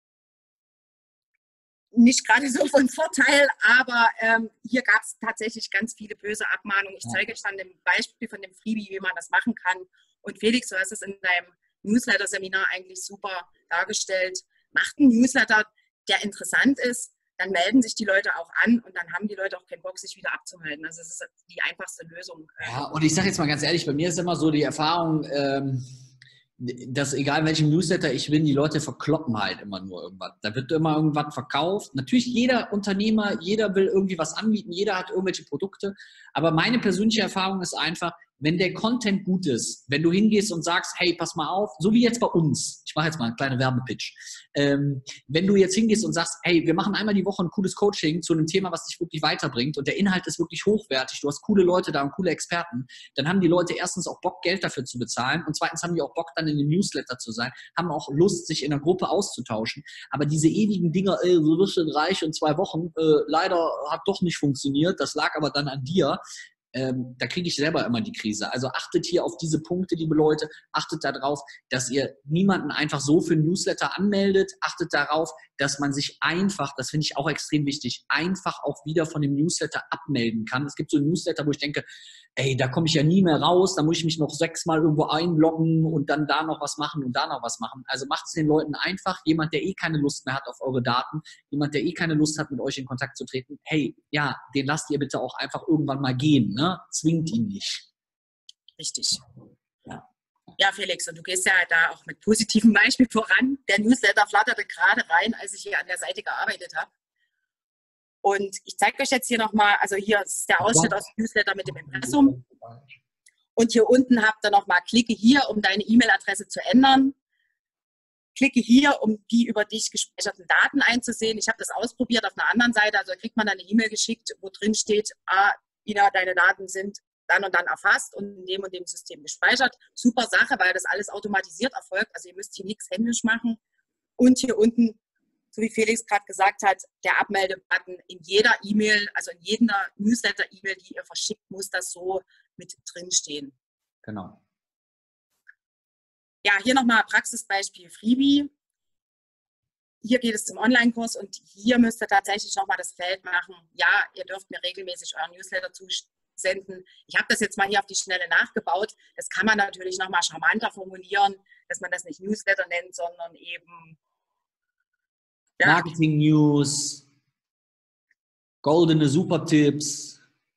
nicht gerade so von Vorteil, aber ähm, hier gab es tatsächlich ganz viele böse Abmahnungen. Ich zeige euch dann ein Beispiel von dem Freebie, wie man das machen kann. Und Felix, du hast es in deinem Newsletter-Seminar eigentlich super dargestellt. Macht einen Newsletter, der interessant ist, dann melden sich die Leute auch an und dann haben die Leute auch keinen Bock, sich wieder abzumelden. Also das ist die einfachste Lösung. Ja, und ich sage jetzt mal ganz ehrlich, bei mir ist immer so die Erfahrung, ähm, dass egal in welchem Newsletter ich bin, die Leute verkloppen halt immer nur irgendwas. Da wird immer irgendwas verkauft. Natürlich jeder Unternehmer, jeder will irgendwie was anbieten, jeder hat irgendwelche Produkte. Aber meine persönliche Erfahrung ist einfach, wenn der Content gut ist, wenn du hingehst und sagst, hey, pass mal auf, so wie jetzt bei uns, ich mache jetzt mal einen kleinen Werbepitch, ähm, wenn du jetzt hingehst und sagst, hey, wir machen einmal die Woche ein cooles Coaching zu einem Thema, was dich wirklich weiterbringt und der Inhalt ist wirklich hochwertig, du hast coole Leute da und coole Experten, dann haben die Leute erstens auch Bock, Geld dafür zu bezahlen und zweitens haben die auch Bock, dann in dem Newsletter zu sein, haben auch Lust, sich in der Gruppe auszutauschen. Aber diese ewigen Dinger, ey, so wirst du reich in zwei Wochen, äh, leider hat doch nicht funktioniert, das lag aber dann an dir. Ähm, da kriege ich selber immer die Krise. Also achtet hier auf diese Punkte, liebe Leute, achtet darauf, dass ihr niemanden einfach so für ein Newsletter anmeldet, achtet darauf, dass man sich einfach, das finde ich auch extrem wichtig, einfach auch wieder von dem Newsletter abmelden kann. Es gibt so Newsletter, wo ich denke, ey, da komme ich ja nie mehr raus, da muss ich mich noch sechsmal irgendwo einloggen und dann da noch was machen und da noch was machen. Also macht es den Leuten einfach, jemand, der eh keine Lust mehr hat auf eure Daten, jemand, der eh keine Lust hat, mit euch in Kontakt zu treten, hey, ja, den lasst ihr bitte auch einfach irgendwann mal gehen, ne? Zwingt ihn nicht. Richtig. Ja. Ja, Felix, und du gehst ja da auch mit positivem Beispiel voran. Der Newsletter flatterte gerade rein, als ich hier an der Seite gearbeitet habe. Und ich zeige euch jetzt hier nochmal, also hier ist der Ausschnitt aus dem Newsletter mit dem Impressum. Und hier unten habt ihr nochmal, klicke hier, um deine E-Mail-Adresse zu ändern. Klicke hier, um die über dich gespeicherten Daten einzusehen. Ich habe das ausprobiert auf einer anderen Seite, also da kriegt man dann eine E-Mail geschickt, wo drin steht, ah, Ina, deine Daten sind dann und dann erfasst und in dem und dem System gespeichert. Super Sache, weil das alles automatisiert erfolgt, also ihr müsst hier nichts händisch machen. Und hier unten, so wie Felix gerade gesagt hat, der Abmeldebutton in jeder E-Mail, also in jeder Newsletter-E-Mail, die ihr verschickt, muss das so mit drin stehen. Genau. Ja, hier nochmal Praxisbeispiel Freebie. Hier geht es zum Online-Kurs und hier müsst ihr tatsächlich nochmal das Feld machen. Ja, ihr dürft mir regelmäßig euren Newsletter zusenden. Ich habe das jetzt mal hier auf die Schnelle nachgebaut. Das kann man natürlich nochmal charmanter formulieren, dass man das nicht Newsletter nennt, sondern eben ja, Marketing-News, goldene Supertipps.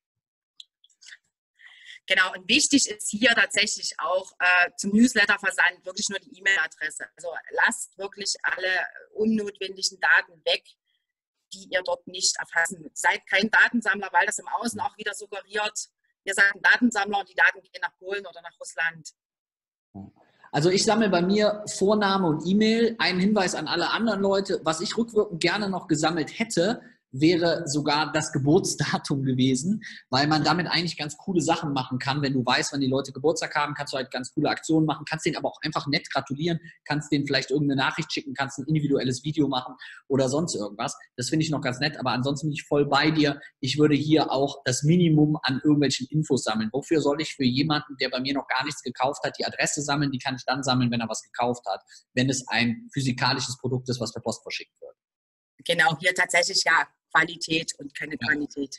Genau, und wichtig ist hier tatsächlich auch äh, zum Newsletter-Versand wirklich nur die E-Mail-Adresse. Also lasst wirklich alle unnotwendigen Daten weg, die ihr dort nicht erfassen. Seid kein Datensammler, weil das im Außen auch wieder suggeriert, ihr seid ein Datensammler und die Daten gehen nach Polen oder nach Russland. Also ich sammle bei mir Vorname und E-Mail. Ein Hinweis an alle anderen Leute, was ich rückwirkend gerne noch gesammelt hätte, wäre sogar das Geburtsdatum gewesen, weil man damit eigentlich ganz coole Sachen machen kann. Wenn du weißt, wann die Leute Geburtstag haben, kannst du halt ganz coole Aktionen machen, kannst denen aber auch einfach nett gratulieren, kannst denen vielleicht irgendeine Nachricht schicken, kannst ein individuelles Video machen oder sonst irgendwas. Das finde ich noch ganz nett, aber ansonsten bin ich voll bei dir. Ich würde hier auch das Minimum an irgendwelchen Infos sammeln. Wofür soll ich für jemanden, der bei mir noch gar nichts gekauft hat, die Adresse sammeln? Die kann ich dann sammeln, wenn er was gekauft hat, wenn es ein physikalisches Produkt ist, was per Post verschickt wird. Genau, hier tatsächlich ja Qualität und keine Quantität.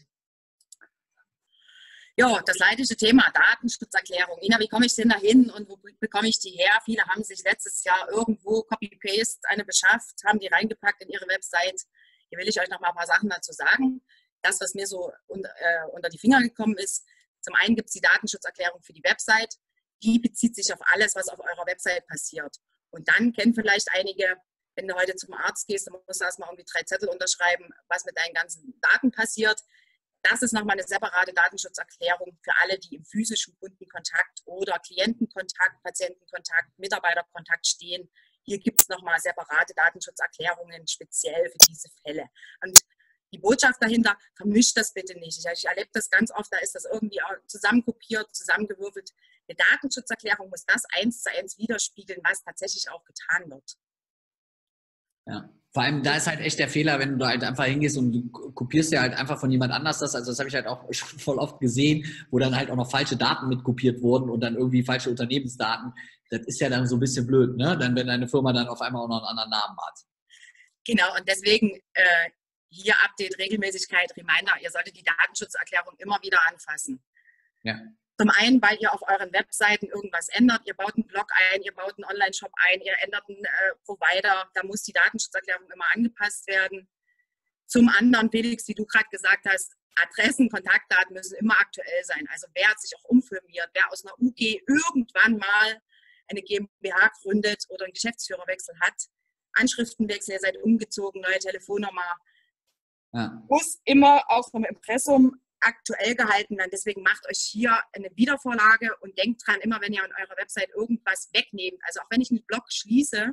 Ja, das leidige Thema Datenschutzerklärung. Ina, wie komme ich denn da hin und wo bekomme ich die her? Viele haben sich letztes Jahr irgendwo Copy-Paste eine beschafft, haben die reingepackt in ihre Website. Hier will ich euch noch mal ein paar Sachen dazu sagen. Das, was mir so unter, äh, unter die Finger gekommen ist, zum einen gibt es die Datenschutzerklärung für die Website. Die bezieht sich auf alles, was auf eurer Website passiert. Und dann kennen vielleicht einige, wenn du heute zum Arzt gehst, dann musst du erstmal irgendwie drei Zettel unterschreiben, was mit deinen ganzen Daten passiert. Das ist nochmal eine separate Datenschutzerklärung für alle, die im physischen Kundenkontakt oder Klientenkontakt, Patientenkontakt, Mitarbeiterkontakt stehen. hier gibt es nochmal separate Datenschutzerklärungen speziell für diese Fälle. Und die Botschaft dahinter, vermischt das bitte nicht. Ich, ich erlebe das ganz oft, da ist das irgendwie zusammenkopiert, zusammengewürfelt. Eine Datenschutzerklärung muss das eins zu eins widerspiegeln, was tatsächlich auch getan wird. Ja. Vor allem, da ist halt echt der Fehler, wenn du da halt einfach hingehst und du kopierst ja halt einfach von jemand anders das. Also das habe ich halt auch schon voll oft gesehen, wo dann halt auch noch falsche Daten mitkopiert wurden und dann irgendwie falsche Unternehmensdaten. Das ist ja dann so ein bisschen blöd, ne? Dann, wenn deine Firma dann auf einmal auch noch einen anderen Namen hat. Genau, und deswegen äh, hier Update, Regelmäßigkeit, Reminder, ihr solltet die Datenschutzerklärung immer wieder anfassen. Ja. Zum einen, weil ihr auf euren Webseiten irgendwas ändert. Ihr baut einen Blog ein, ihr baut einen Online-Shop ein, ihr ändert einen äh, Provider. Da muss die Datenschutzerklärung immer angepasst werden. Zum anderen, Felix, wie du gerade gesagt hast, Adressen, Kontaktdaten müssen immer aktuell sein. Also wer hat sich auch umfirmiert, wer aus einer U G irgendwann mal eine GmbH gründet oder einen Geschäftsführerwechsel hat, Anschriftenwechsel, ihr seid umgezogen, neue Telefonnummer, ja. Muss immer auch vom Impressum aktuell gehalten werden. Deswegen macht euch hier eine Wiedervorlage und denkt dran, immer wenn ihr an eurer Website irgendwas wegnehmt, also auch wenn ich einen Blog schließe,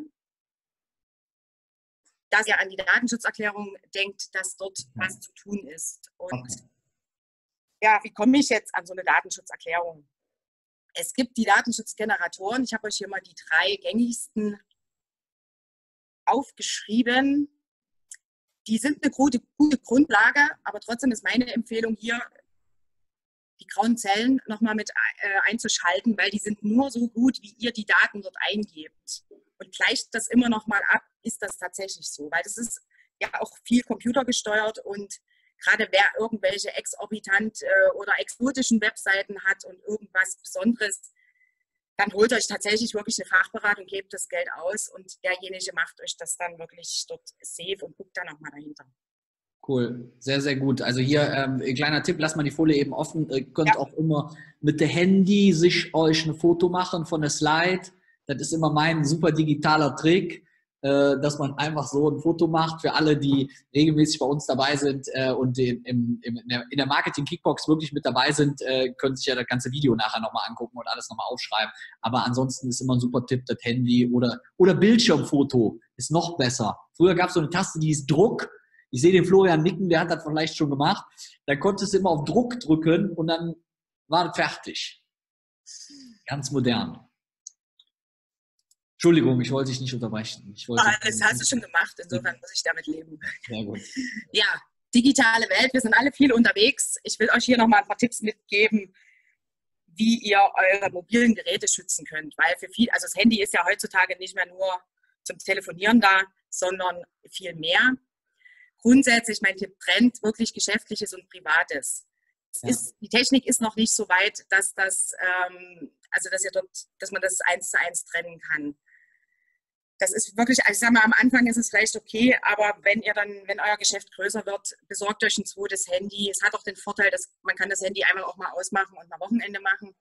dass ihr an die Datenschutzerklärung denkt, dass dort was zu tun ist. Und okay. Ja, wie komme ich jetzt an so eine Datenschutzerklärung? Es gibt die Datenschutzgeneratoren. Ich habe euch hier mal die drei gängigsten aufgeschrieben. Die sind eine gute, gute Grundlage, aber trotzdem ist meine Empfehlung hier, die grauen Zellen nochmal mit äh, einzuschalten, weil die sind nur so gut, wie ihr die Daten dort eingebt. Und gleicht das immer noch mal ab, ist das tatsächlich so. Weil das ist ja auch viel computergesteuert und gerade wer irgendwelche exorbitant äh, oder exotischen Webseiten hat und irgendwas Besonderes, dann holt euch tatsächlich wirklich eine Fachberatung, gebt das Geld aus und derjenige macht euch das dann wirklich dort safe und guckt dann nochmal dahinter. Cool, sehr, sehr gut. Also hier, ähm, kleiner Tipp, lasst mal die Folie eben offen. Ihr könnt ja auch immer mit dem Handy sich euch ein Foto machen von der Slide. Das ist immer mein super digitaler Trick, äh, dass man einfach so ein Foto macht für alle, die regelmäßig bei uns dabei sind äh, und in, im, im, in der Marketing-Kickbox wirklich mit dabei sind, äh, können sich ja das ganze Video nachher nochmal angucken und alles nochmal aufschreiben. Aber ansonsten ist immer ein super Tipp, das Handy oder, oder Bildschirmfoto ist noch besser. Früher gab es so eine Taste, die hieß Druck. Ich sehe den Florian nicken, der hat das vielleicht schon gemacht. Da konntest du immer auf Druck drücken und dann war das fertig. Ganz modern. Entschuldigung, ich wollte dich nicht unterbrechen. Ich wollte ah, das hast du schon gemacht, insofern muss ich damit leben. Sehr gut. Ja, digitale Welt, wir sind alle viel unterwegs. Ich will euch hier nochmal ein paar Tipps mitgeben, wie ihr eure mobilen Geräte schützen könnt. Weil für viel, also das Handy ist ja heutzutage nicht mehr nur zum Telefonieren da, sondern viel mehr. Grundsätzlich, mein Tipp, trennt wirklich Geschäftliches und Privates. Ja. Ist, die Technik ist noch nicht so weit, dass, das, ähm, also dass, ihr dort, dass man das eins zu eins trennen kann. Das ist wirklich, ich sage mal, am Anfang ist es vielleicht okay, aber wenn ihr dann, wenn euer Geschäft größer wird, besorgt euch ein zweites Handy. Es hat auch den Vorteil, dass man kann das Handy einmal auch mal ausmachen und mal Wochenende machen.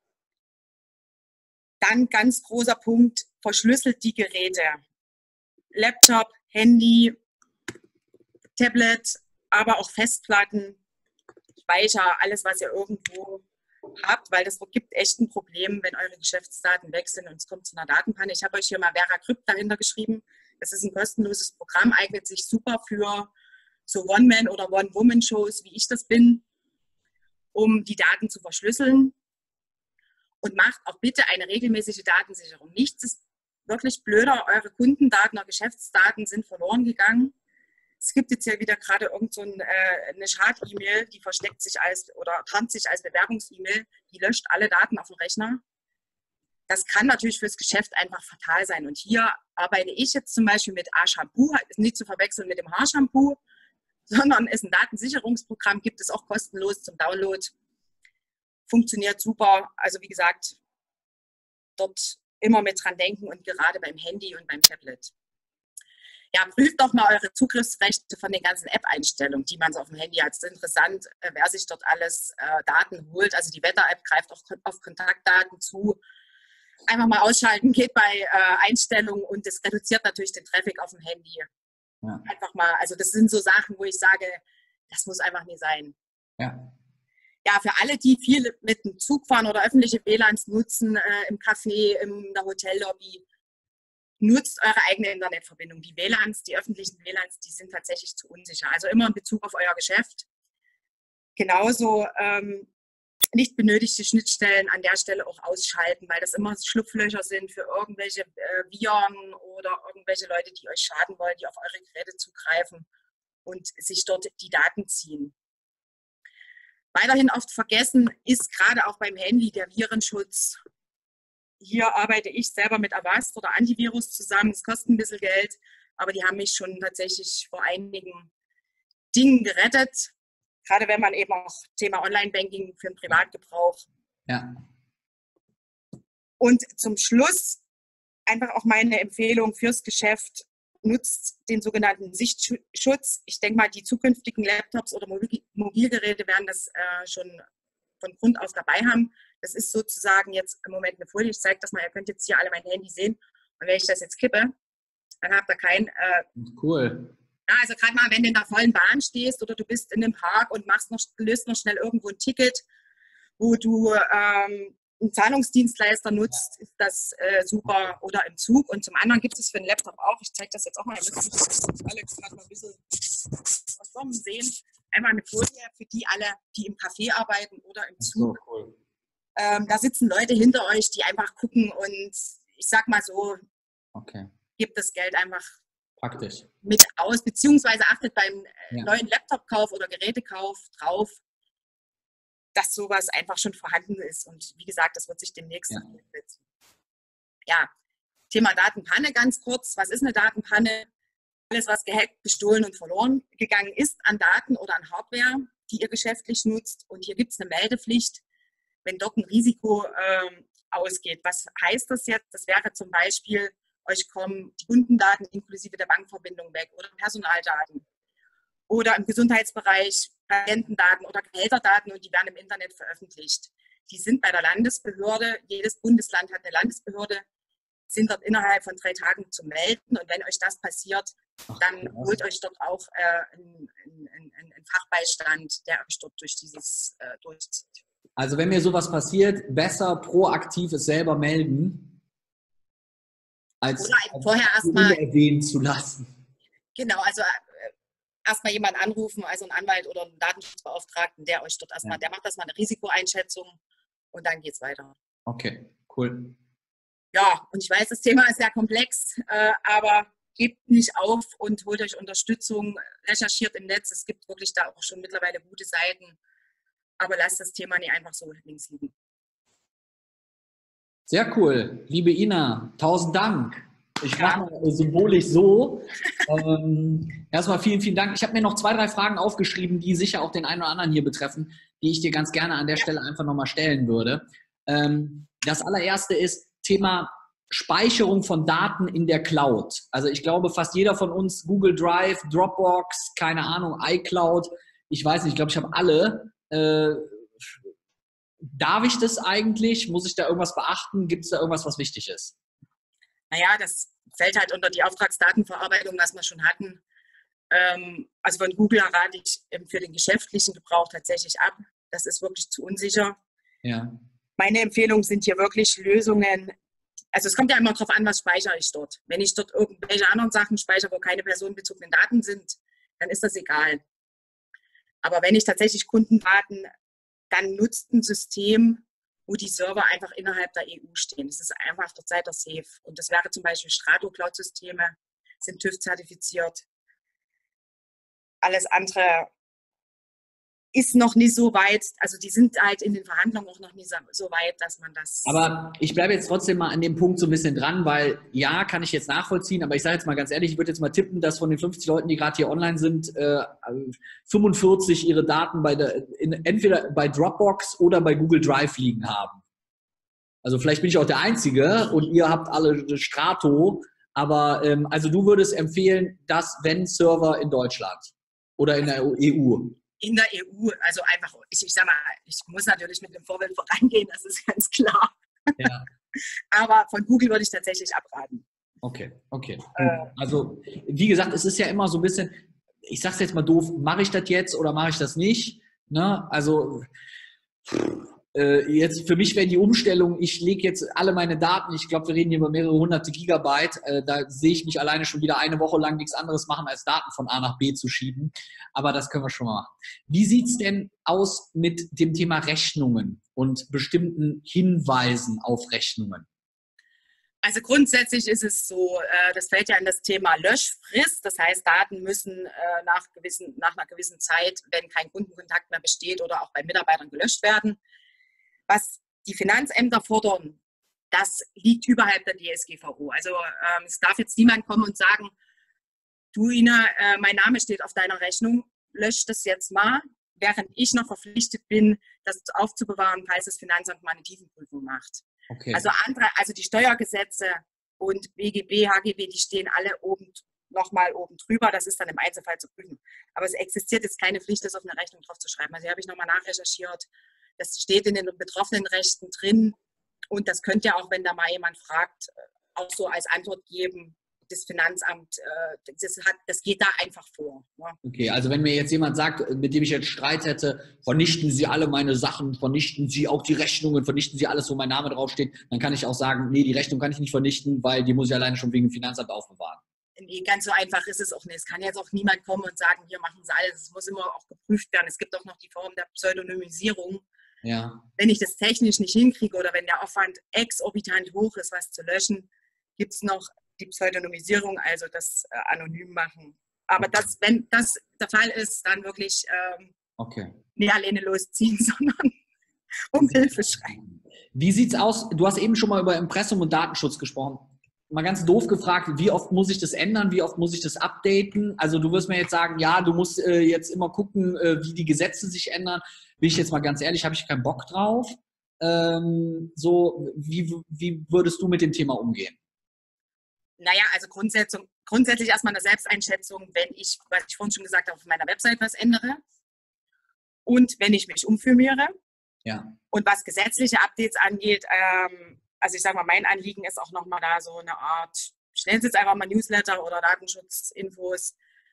Dann ganz großer Punkt, verschlüsselt die Geräte. Laptop, Handy, Tablet, aber auch Festplatten, Speicher, alles, was ihr irgendwo habt, weil das gibt echt ein Problem, wenn eure Geschäftsdaten weg sind und es kommt zu einer Datenpanne. Ich habe euch hier mal VeraCrypt dahinter geschrieben. Das ist ein kostenloses Programm, eignet sich super für so One-Man- oder One-Woman-Shows, wie ich das bin, um die Daten zu verschlüsseln. Und macht auch bitte eine regelmäßige Datensicherung. Nichts ist wirklich blöder. Eure Kundendaten, eure Geschäftsdaten sind verloren gegangen. Es gibt jetzt ja wieder gerade irgend so ein, äh, eine Schad-E-Mail, die versteckt sich als oder tarnt sich als Bewerbungs-E-Mail, die löscht alle Daten auf dem Rechner. Das kann natürlich fürs Geschäft einfach fatal sein. Und hier arbeite ich jetzt zum Beispiel mit A-Shampoo, ist nicht zu verwechseln mit dem Haarshampoo, sondern ist ein Datensicherungsprogramm, gibt es auch kostenlos zum Download. Funktioniert super. Also wie gesagt, dort immer mit dran denken und gerade beim Handy und beim Tablet. Ja, prüft doch mal eure Zugriffsrechte von den ganzen App-Einstellungen, die man so auf dem Handy hat. Es ist interessant, wer sich dort alles äh, Daten holt. Also die Wetter-App greift auch auf Kontaktdaten zu. Einfach mal ausschalten, geht bei äh, Einstellungen und das reduziert natürlich den Traffic auf dem Handy. Ja. Einfach mal, also das sind so Sachen, wo ich sage, das muss einfach nie sein. Ja. Ja, für alle, die viel mit dem Zug fahren oder öffentliche W L A Ns nutzen, äh, im Café, in der Hotellobby, nutzt eure eigene Internetverbindung. Die W L A Ns, die öffentlichen W L A Ns, die sind tatsächlich zu unsicher. Also immer in Bezug auf euer Geschäft. Genauso ähm, nicht benötigte Schnittstellen an der Stelle auch ausschalten, weil das immer Schlupflöcher sind für irgendwelche äh, Viren oder irgendwelche Leute, die euch schaden wollen, die auf eure Geräte zugreifen und sich dort die Daten ziehen. Weiterhin oft vergessen ist gerade auch beim Handy der Virenschutz. Hier arbeite ich selber mit Avast oder Antivirus zusammen. Es kostet ein bisschen Geld, aber die haben mich schon tatsächlich vor einigen Dingen gerettet. Gerade wenn man eben auch Thema Online-Banking für den Privatgebrauch. Ja. Und zum Schluss einfach auch meine Empfehlung fürs Geschäft: Nutzt den sogenannten Sichtschutz. Ich denke mal, die zukünftigen Laptops oder Mobilgeräte werden das äh, schon von Grund auf dabei haben. Das ist sozusagen jetzt im Moment eine Folie. Ich zeige das mal. Ihr könnt jetzt hier alle mein Handy sehen. Und wenn ich das jetzt kippe, dann habt ihr kein... Äh, cool. Ja, also gerade mal, wenn du in der vollen Bahn stehst oder du bist in einem Park und machst noch, löst noch schnell irgendwo ein Ticket, wo du ähm, einen Zahlungsdienstleister nutzt, ist das äh, super. Oder im Zug. Und zum anderen gibt es für den Laptop auch, ich zeige das jetzt auch mal, ihr müsst Alex gerade mal ein bisschen verschwommen sehen, einmal eine Folie für die alle, die im Café arbeiten oder im Zug. So cool. Ähm, da sitzen Leute hinter euch, die einfach gucken und ich sag mal so, okay. Gebt das Geld einfach praktisch mit aus, beziehungsweise achtet beim ja. neuen Laptopkauf oder Gerätekauf drauf, dass sowas einfach schon vorhanden ist. Und wie gesagt, das wird sich demnächst ja. einsetzen. Ja, Thema Datenpanne ganz kurz. Was ist eine Datenpanne? Alles, was gehackt, gestohlen und verloren gegangen ist an Daten oder an Hardware, die ihr geschäftlich nutzt. Und hier gibt es eine Meldepflicht, wenn dort ein Risiko ähm, ausgeht. Was heißt das jetzt? Das wäre zum Beispiel, euch kommen die Kundendaten inklusive der Bankverbindung weg oder Personaldaten oder im Gesundheitsbereich Patientendaten oder Gehälterdaten und die werden im Internet veröffentlicht. Die sind bei der Landesbehörde, jedes Bundesland hat eine Landesbehörde, sind dort innerhalb von drei Tagen zu melden und wenn euch das passiert, dann holt euch dort auch äh, einen, einen, einen Fachbeistand, der euch dort durch dieses äh, durchzieht. Also wenn mir sowas passiert, besser proaktiv es selber melden, als, Oder vorher erstmal erwähnen zu lassen. Genau, also äh, erstmal jemanden anrufen, also einen Anwalt oder einen Datenschutzbeauftragten, der euch dort erstmal, ja. der macht erstmal eine Risikoeinschätzung und dann geht es weiter. Okay, cool. Ja, und ich weiß, das Thema ist sehr komplex, äh, aber gebt nicht auf und holt euch Unterstützung, recherchiert im Netz. Es gibt wirklich da auch schon mittlerweile gute Seiten, aber lasst das Thema nicht einfach so links liegen. Sehr cool. Liebe Ina, tausend Dank. Ich mache mal symbolisch so. ähm, erstmal vielen, vielen Dank. Ich habe mir noch zwei, drei Fragen aufgeschrieben, die sicher auch den einen oder anderen hier betreffen, die ich dir ganz gerne an der Stelle einfach nochmal stellen würde. Ähm, das allererste ist Thema Speicherung von Daten in der Cloud. Also ich glaube, fast jeder von uns, Google Drive, Dropbox, keine Ahnung, iCloud, ich weiß nicht, ich glaube, ich habe alle. Äh, darf ich das eigentlich? Muss ich da irgendwas beachten? Gibt es da irgendwas, was wichtig ist? Naja, das fällt halt unter die Auftragsdatenverarbeitung, was wir schon hatten. Ähm, also von Google rate ich für den geschäftlichen Gebrauch tatsächlich ab. Das ist wirklich zu unsicher. Ja. Meine Empfehlungen sind hier wirklich Lösungen. Also es kommt ja immer darauf an, was speichere ich dort. Wenn ich dort irgendwelche anderen Sachen speichere, wo keine personenbezogenen Daten sind, dann ist das egal. Aber wenn ich tatsächlich Kundendaten, dann nutzt ein System, wo die Server einfach innerhalb der E U stehen. Das ist einfach der Zeit der Safe. Und das wäre zum Beispiel Strato-Cloud-Systeme, sind TÜV zertifiziert. Alles andere ist noch nicht so weit, also die sind halt in den Verhandlungen auch noch nicht so weit, dass man das... Aber ich bleibe jetzt trotzdem mal an dem Punkt so ein bisschen dran, weil ja, kann ich jetzt nachvollziehen, aber ich sage jetzt mal ganz ehrlich, ich würde jetzt mal tippen, dass von den fünfzig Leuten, die gerade hier online sind, äh, fünfundvierzig ihre Daten bei der, in, entweder bei Dropbox oder bei Google Drive liegen haben. Also vielleicht bin ich auch der Einzige und ihr habt alle Strato, aber ähm, also du würdest empfehlen, dass wenn Server in Deutschland oder in der E U. In der E U, also einfach, ich, ich sag mal, ich muss natürlich mit dem Vorbild vorangehen, das ist ganz klar. Ja. Aber von Google würde ich tatsächlich abraten. Okay, okay. Äh, also, wie gesagt, es ist ja immer so ein bisschen, ich sag's jetzt mal doof, mache ich das jetzt oder mache ich das nicht? Ne? Also, äh, jetzt für mich wäre die Umstellung, ich lege jetzt alle meine Daten, ich glaube, wir reden hier über mehrere hunderte Gigabyte, äh, da sehe ich mich alleine schon wieder eine Woche lang nichts anderes machen, als Daten von A nach B zu schieben. Aber das können wir schon mal machen. Wie sieht es denn aus mit dem Thema Rechnungen und bestimmten Hinweisen auf Rechnungen? Also grundsätzlich ist es so, äh, das fällt ja in das Thema Löschfrist. Das heißt, Daten müssen äh, nach, gewissen, nach einer gewissen Zeit, wenn kein Kundenkontakt mehr besteht oder auch bei Mitarbeitern gelöscht werden. Was die Finanzämter fordern, das liegt überhalb der D S G V O. Also ähm, es darf jetzt niemand kommen und sagen, du Ina, äh, mein Name steht auf deiner Rechnung, lösch das jetzt mal, während ich noch verpflichtet bin, das aufzubewahren, falls das Finanzamt mal eine Tiefenprüfung macht. Okay. Also andere, also die Steuergesetze und B G B, H G B, die stehen alle oben nochmal oben drüber. Das ist dann im Einzelfall zu prüfen. Aber es existiert jetzt keine Pflicht, das auf eine Rechnung drauf zu schreiben. Also hier habe ich nochmal nachrecherchiert. Das steht in den betroffenen Rechten drin. Und das könnt ihr auch, wenn da mal jemand fragt, auch so als Antwort geben. Das Finanzamt, das, hat, das geht da einfach vor. Ja. Okay, also wenn mir jetzt jemand sagt, mit dem ich jetzt Streit hätte, vernichten Sie alle meine Sachen, vernichten Sie auch die Rechnungen, vernichten Sie alles, wo mein Name draufsteht, dann kann ich auch sagen, nee, die Rechnung kann ich nicht vernichten, weil die muss ich alleine schon wegen dem Finanzamt aufbewahren. Nee, ganz so einfach ist es auch nicht. Es kann jetzt auch niemand kommen und sagen, hier machen Sie alles. Es muss immer auch geprüft werden. Es gibt auch noch die Form der Pseudonymisierung. Ja. Wenn ich das technisch nicht hinkriege oder wenn der Aufwand exorbitant hoch ist, was zu löschen, gibt es noch die Pseudonymisierung, also das äh, anonym machen. Aber das, wenn das der Fall ist, dann wirklich ähm, okay. nicht alleine losziehen, sondern um Hilfe schreien. Wie sieht es aus? Du hast eben schon mal über Impressum und Datenschutz gesprochen. Mal ganz doof gefragt, wie oft muss ich das ändern, wie oft muss ich das updaten? Also du wirst mir jetzt sagen, ja, du musst äh, jetzt immer gucken, äh, wie die Gesetze sich ändern. Bin ich jetzt mal ganz ehrlich, habe ich keinen Bock drauf. Ähm, so, wie, wie würdest du mit dem Thema umgehen? Naja, also grundsätzlich, grundsätzlich erstmal eine Selbsteinschätzung, wenn ich, was ich vorhin schon gesagt habe, auf meiner Website was ändere und wenn ich mich umfirmiere. Ja. Und was gesetzliche Updates angeht, ähm, also ich sage mal, mein Anliegen ist auch nochmal da so eine Art, ich nenne es jetzt einfach mal Newsletter oder Datenschutzinfos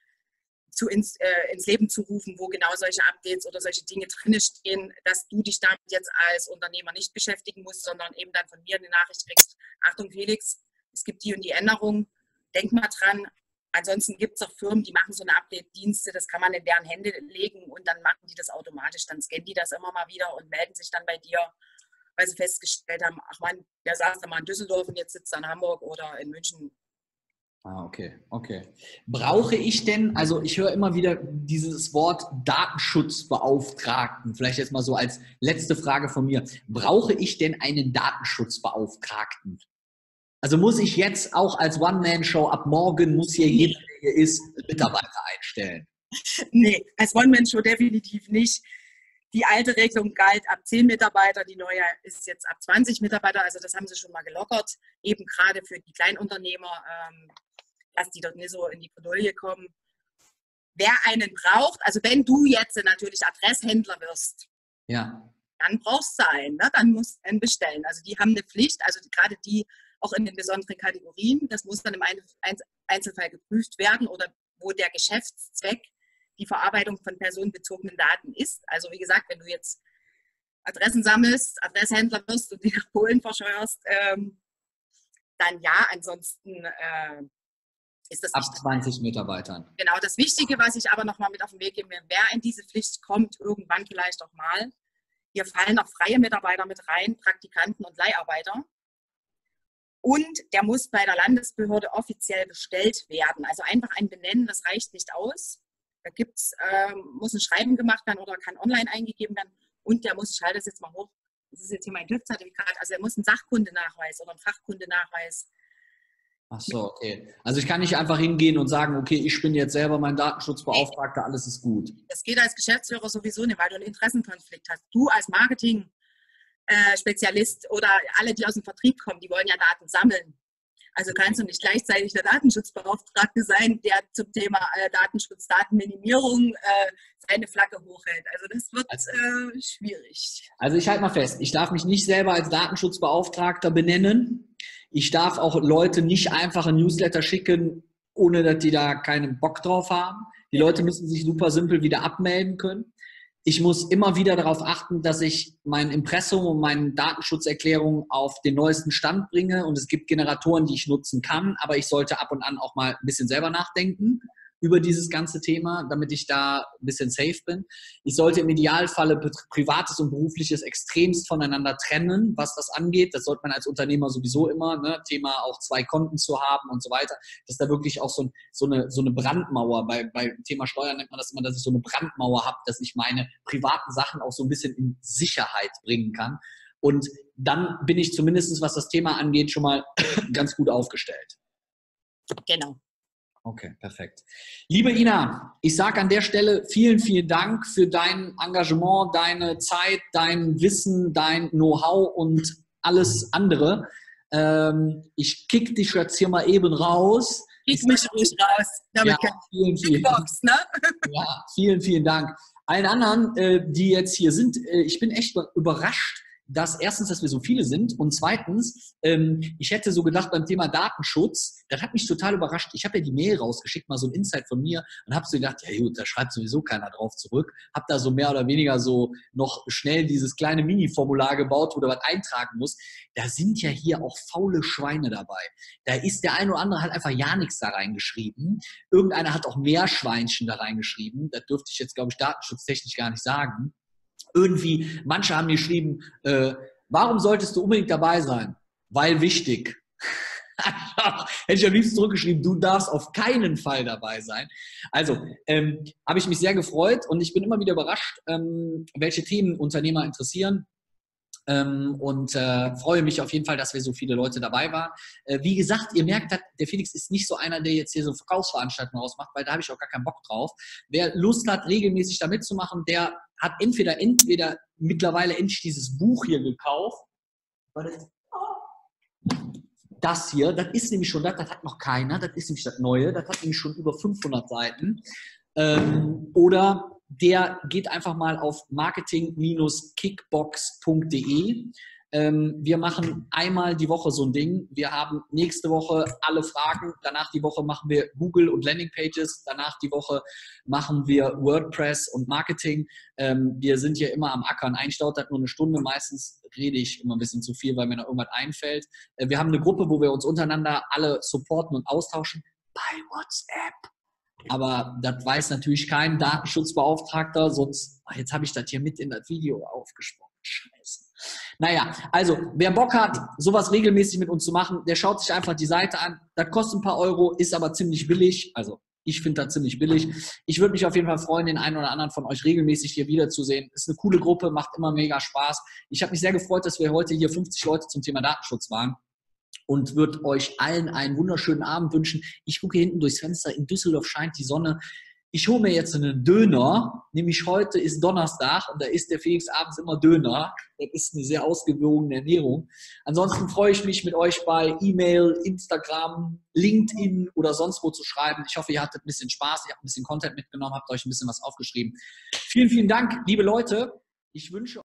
zu ins, äh, ins Leben zu rufen, wo genau solche Updates oder solche Dinge drin stehen, dass du dich damit jetzt als Unternehmer nicht beschäftigen musst, sondern eben dann von mir eine Nachricht kriegst, Achtung Felix, es gibt die und die Änderung, denk mal dran. Ansonsten gibt es auch Firmen, die machen so eine Update-Dienste, das kann man in deren Hände legen und dann machen die das automatisch. Dann scannen die das immer mal wieder und melden sich dann bei dir, weil sie festgestellt haben, ach man, der saß da mal in Düsseldorf und jetzt sitzt er in Hamburg oder in München. Ah, okay, okay. Brauche ich denn, also ich höre immer wieder dieses Wort Datenschutzbeauftragten, vielleicht jetzt mal so als letzte Frage von mir. Brauche ich denn einen Datenschutzbeauftragten? Also muss ich jetzt auch als One-Man-Show ab morgen, muss hier jeder, der hier ist, Mitarbeiter einstellen? Nee, als One-Man-Show definitiv nicht. Die alte Regelung galt ab zehn Mitarbeiter, die neue ist jetzt ab zwanzig Mitarbeiter. Also das haben sie schon mal gelockert, eben gerade für die Kleinunternehmer, ähm, dass die dort nicht so in die Bredouille kommen. Wer einen braucht, also wenn du jetzt natürlich Adresshändler wirst, ja, dann brauchst du einen, ne? Dann musst du einen bestellen. Also die haben eine Pflicht, also gerade die auch in den besonderen Kategorien. Das muss dann im Einzelfall geprüft werden oder wo der Geschäftszweck die Verarbeitung von personenbezogenen Daten ist. Also wie gesagt, wenn du jetzt Adressen sammelst, Adresshändler wirst und die nach Polen verscheuerst, ähm, dann ja, ansonsten äh, ist das ab zwanzig Mitarbeitern. Genau, das Wichtige, was ich aber nochmal mit auf den Weg geben will, wer in diese Pflicht kommt, irgendwann vielleicht auch mal, hier fallen auch freie Mitarbeiter mit rein, Praktikanten und Leiharbeiter. Und der muss bei der Landesbehörde offiziell bestellt werden. Also einfach ein Benennen, das reicht nicht aus. Da gibt's, äh, muss ein Schreiben gemacht werden oder kann online eingegeben werden. Und der muss, ich halte das jetzt mal hoch, das ist jetzt hier mein TÜV-Zertifikat, also er muss einen Sachkundenachweis oder einen Fachkundenachweis. Ach so, okay. Also ich kann nicht einfach hingehen und sagen, okay, ich bin jetzt selber mein Datenschutzbeauftragter, nee. Alles ist gut. Das geht als Geschäftsführer sowieso nicht, weil du einen Interessenkonflikt hast. Du als Marketing Äh, Spezialist oder alle, die aus dem Vertrieb kommen, die wollen ja Daten sammeln. Also kannst du nicht gleichzeitig der Datenschutzbeauftragte sein, der zum Thema äh, Datenschutz, Datenminimierung äh, seine Flagge hochhält. Also das wird äh, schwierig. Also ich halte mal fest, ich darf mich nicht selber als Datenschutzbeauftragter benennen. Ich darf auch Leute nicht einfach ein Newsletter schicken, ohne dass die da keinen Bock drauf haben. Die Leute müssen sich super simpel wieder abmelden können. Ich muss immer wieder darauf achten, dass ich mein Impressum und meine Datenschutzerklärung auf den neuesten Stand bringe. Und es gibt Generatoren, die ich nutzen kann, aber ich sollte ab und an auch mal ein bisschen selber nachdenken über dieses ganze Thema, damit ich da ein bisschen safe bin. Ich sollte im Idealfalle Privates und Berufliches extremst voneinander trennen, was das angeht. Das sollte man als Unternehmer sowieso immer, ne? Thema auch zwei Konten zu haben und so weiter. Dass da wirklich auch so, ein, so, eine, so eine Brandmauer, bei, bei Thema Steuern nennt man das immer, dass ich so eine Brandmauer habe, dass ich meine privaten Sachen auch so ein bisschen in Sicherheit bringen kann. Und dann bin ich zumindest, was das Thema angeht, schon mal ganz gut aufgestellt. Genau. Okay, perfekt. Liebe Ina, ich sage an der Stelle vielen, vielen Dank für dein Engagement, deine Zeit, dein Wissen, dein Know-how und alles andere. Ähm, ich kick dich jetzt hier mal eben raus. Kick mich ruhig raus. Damit ja, vielen, vielen, Box, ne? ja, vielen, vielen Dank. Allen anderen, äh, die jetzt hier sind, äh, ich bin echt überrascht, dass erstens, dass wir so viele sind und zweitens, ähm, ich hätte so gedacht beim Thema Datenschutz, das hat mich total überrascht. Ich habe ja die Mail rausgeschickt, mal so ein Insight von mir und habe so gedacht, ja gut, da schreibt sowieso keiner drauf zurück. Habe da so mehr oder weniger so noch schnell dieses kleine Mini-Formular gebaut, wo du was eintragen musst. Da sind ja hier auch faule Schweine dabei. Da ist der eine oder andere hat einfach ja nichts da reingeschrieben. Irgendeiner hat auch Meerschweinchen da reingeschrieben. Das dürfte ich jetzt, glaube ich, datenschutztechnisch gar nicht sagen. Irgendwie, manche haben geschrieben, äh, warum solltest du unbedingt dabei sein? Weil wichtig. Hätte ich am liebsten zurückgeschrieben, du darfst auf keinen Fall dabei sein. Also, ähm, habe ich mich sehr gefreut und ich bin immer wieder überrascht, ähm, welche Themen Unternehmer interessieren. Ähm, und äh, freue mich auf jeden Fall, dass wir so viele Leute dabei waren. Äh, wie gesagt, ihr merkt, der Felix ist nicht so einer, der jetzt hier so Verkaufsveranstaltungen ausmacht, weil da habe ich auch gar keinen Bock drauf. Wer Lust hat, regelmäßig da mitzumachen, der hat entweder entweder mittlerweile endlich dieses Buch hier gekauft. Das hier, das ist nämlich schon das, das hat noch keiner, das ist nämlich das Neue, das hat nämlich schon über fünfhundert Seiten. Ähm, oder der geht einfach mal auf marketing Bindestrich kickbox punkt de. Ähm, wir machen einmal die Woche so ein Ding. Wir haben nächste Woche alle Fragen. Danach die Woche machen wir Google und Landingpages. Danach die Woche machen wir WordPress und Marketing. Ähm, wir sind hier immer am Ackern. Eigentlich dauert das nur eine Stunde. Meistens rede ich immer ein bisschen zu viel, weil mir noch irgendwas einfällt. Äh, wir haben eine Gruppe, wo wir uns untereinander alle supporten und austauschen bei WhatsApp. Aber das weiß natürlich kein Datenschutzbeauftragter, sonst, ach, jetzt habe ich das hier mit in das Video aufgesprochen. Scheiße. Naja, also wer Bock hat, sowas regelmäßig mit uns zu machen, der schaut sich einfach die Seite an. Das kostet ein paar Euro, ist aber ziemlich billig. Also ich finde das ziemlich billig. Ich würde mich auf jeden Fall freuen, den einen oder anderen von euch regelmäßig hier wiederzusehen. Ist eine coole Gruppe, macht immer mega Spaß. Ich habe mich sehr gefreut, dass wir heute hier fünfzig Leute zum Thema Datenschutz waren. Und würde euch allen einen wunderschönen Abend wünschen. Ich gucke hinten durchs Fenster, in Düsseldorf scheint die Sonne. Ich hole mir jetzt einen Döner, nämlich heute ist Donnerstag und da isst der Felix abends immer Döner. Das ist eine sehr ausgewogene Ernährung. Ansonsten freue ich mich, mit euch bei E-Mail, Instagram, LinkedIn oder sonst wo zu schreiben. Ich hoffe, ihr hattet ein bisschen Spaß, ihr habt ein bisschen Content mitgenommen, habt euch ein bisschen was aufgeschrieben. Vielen, vielen Dank, liebe Leute. Ich wünsche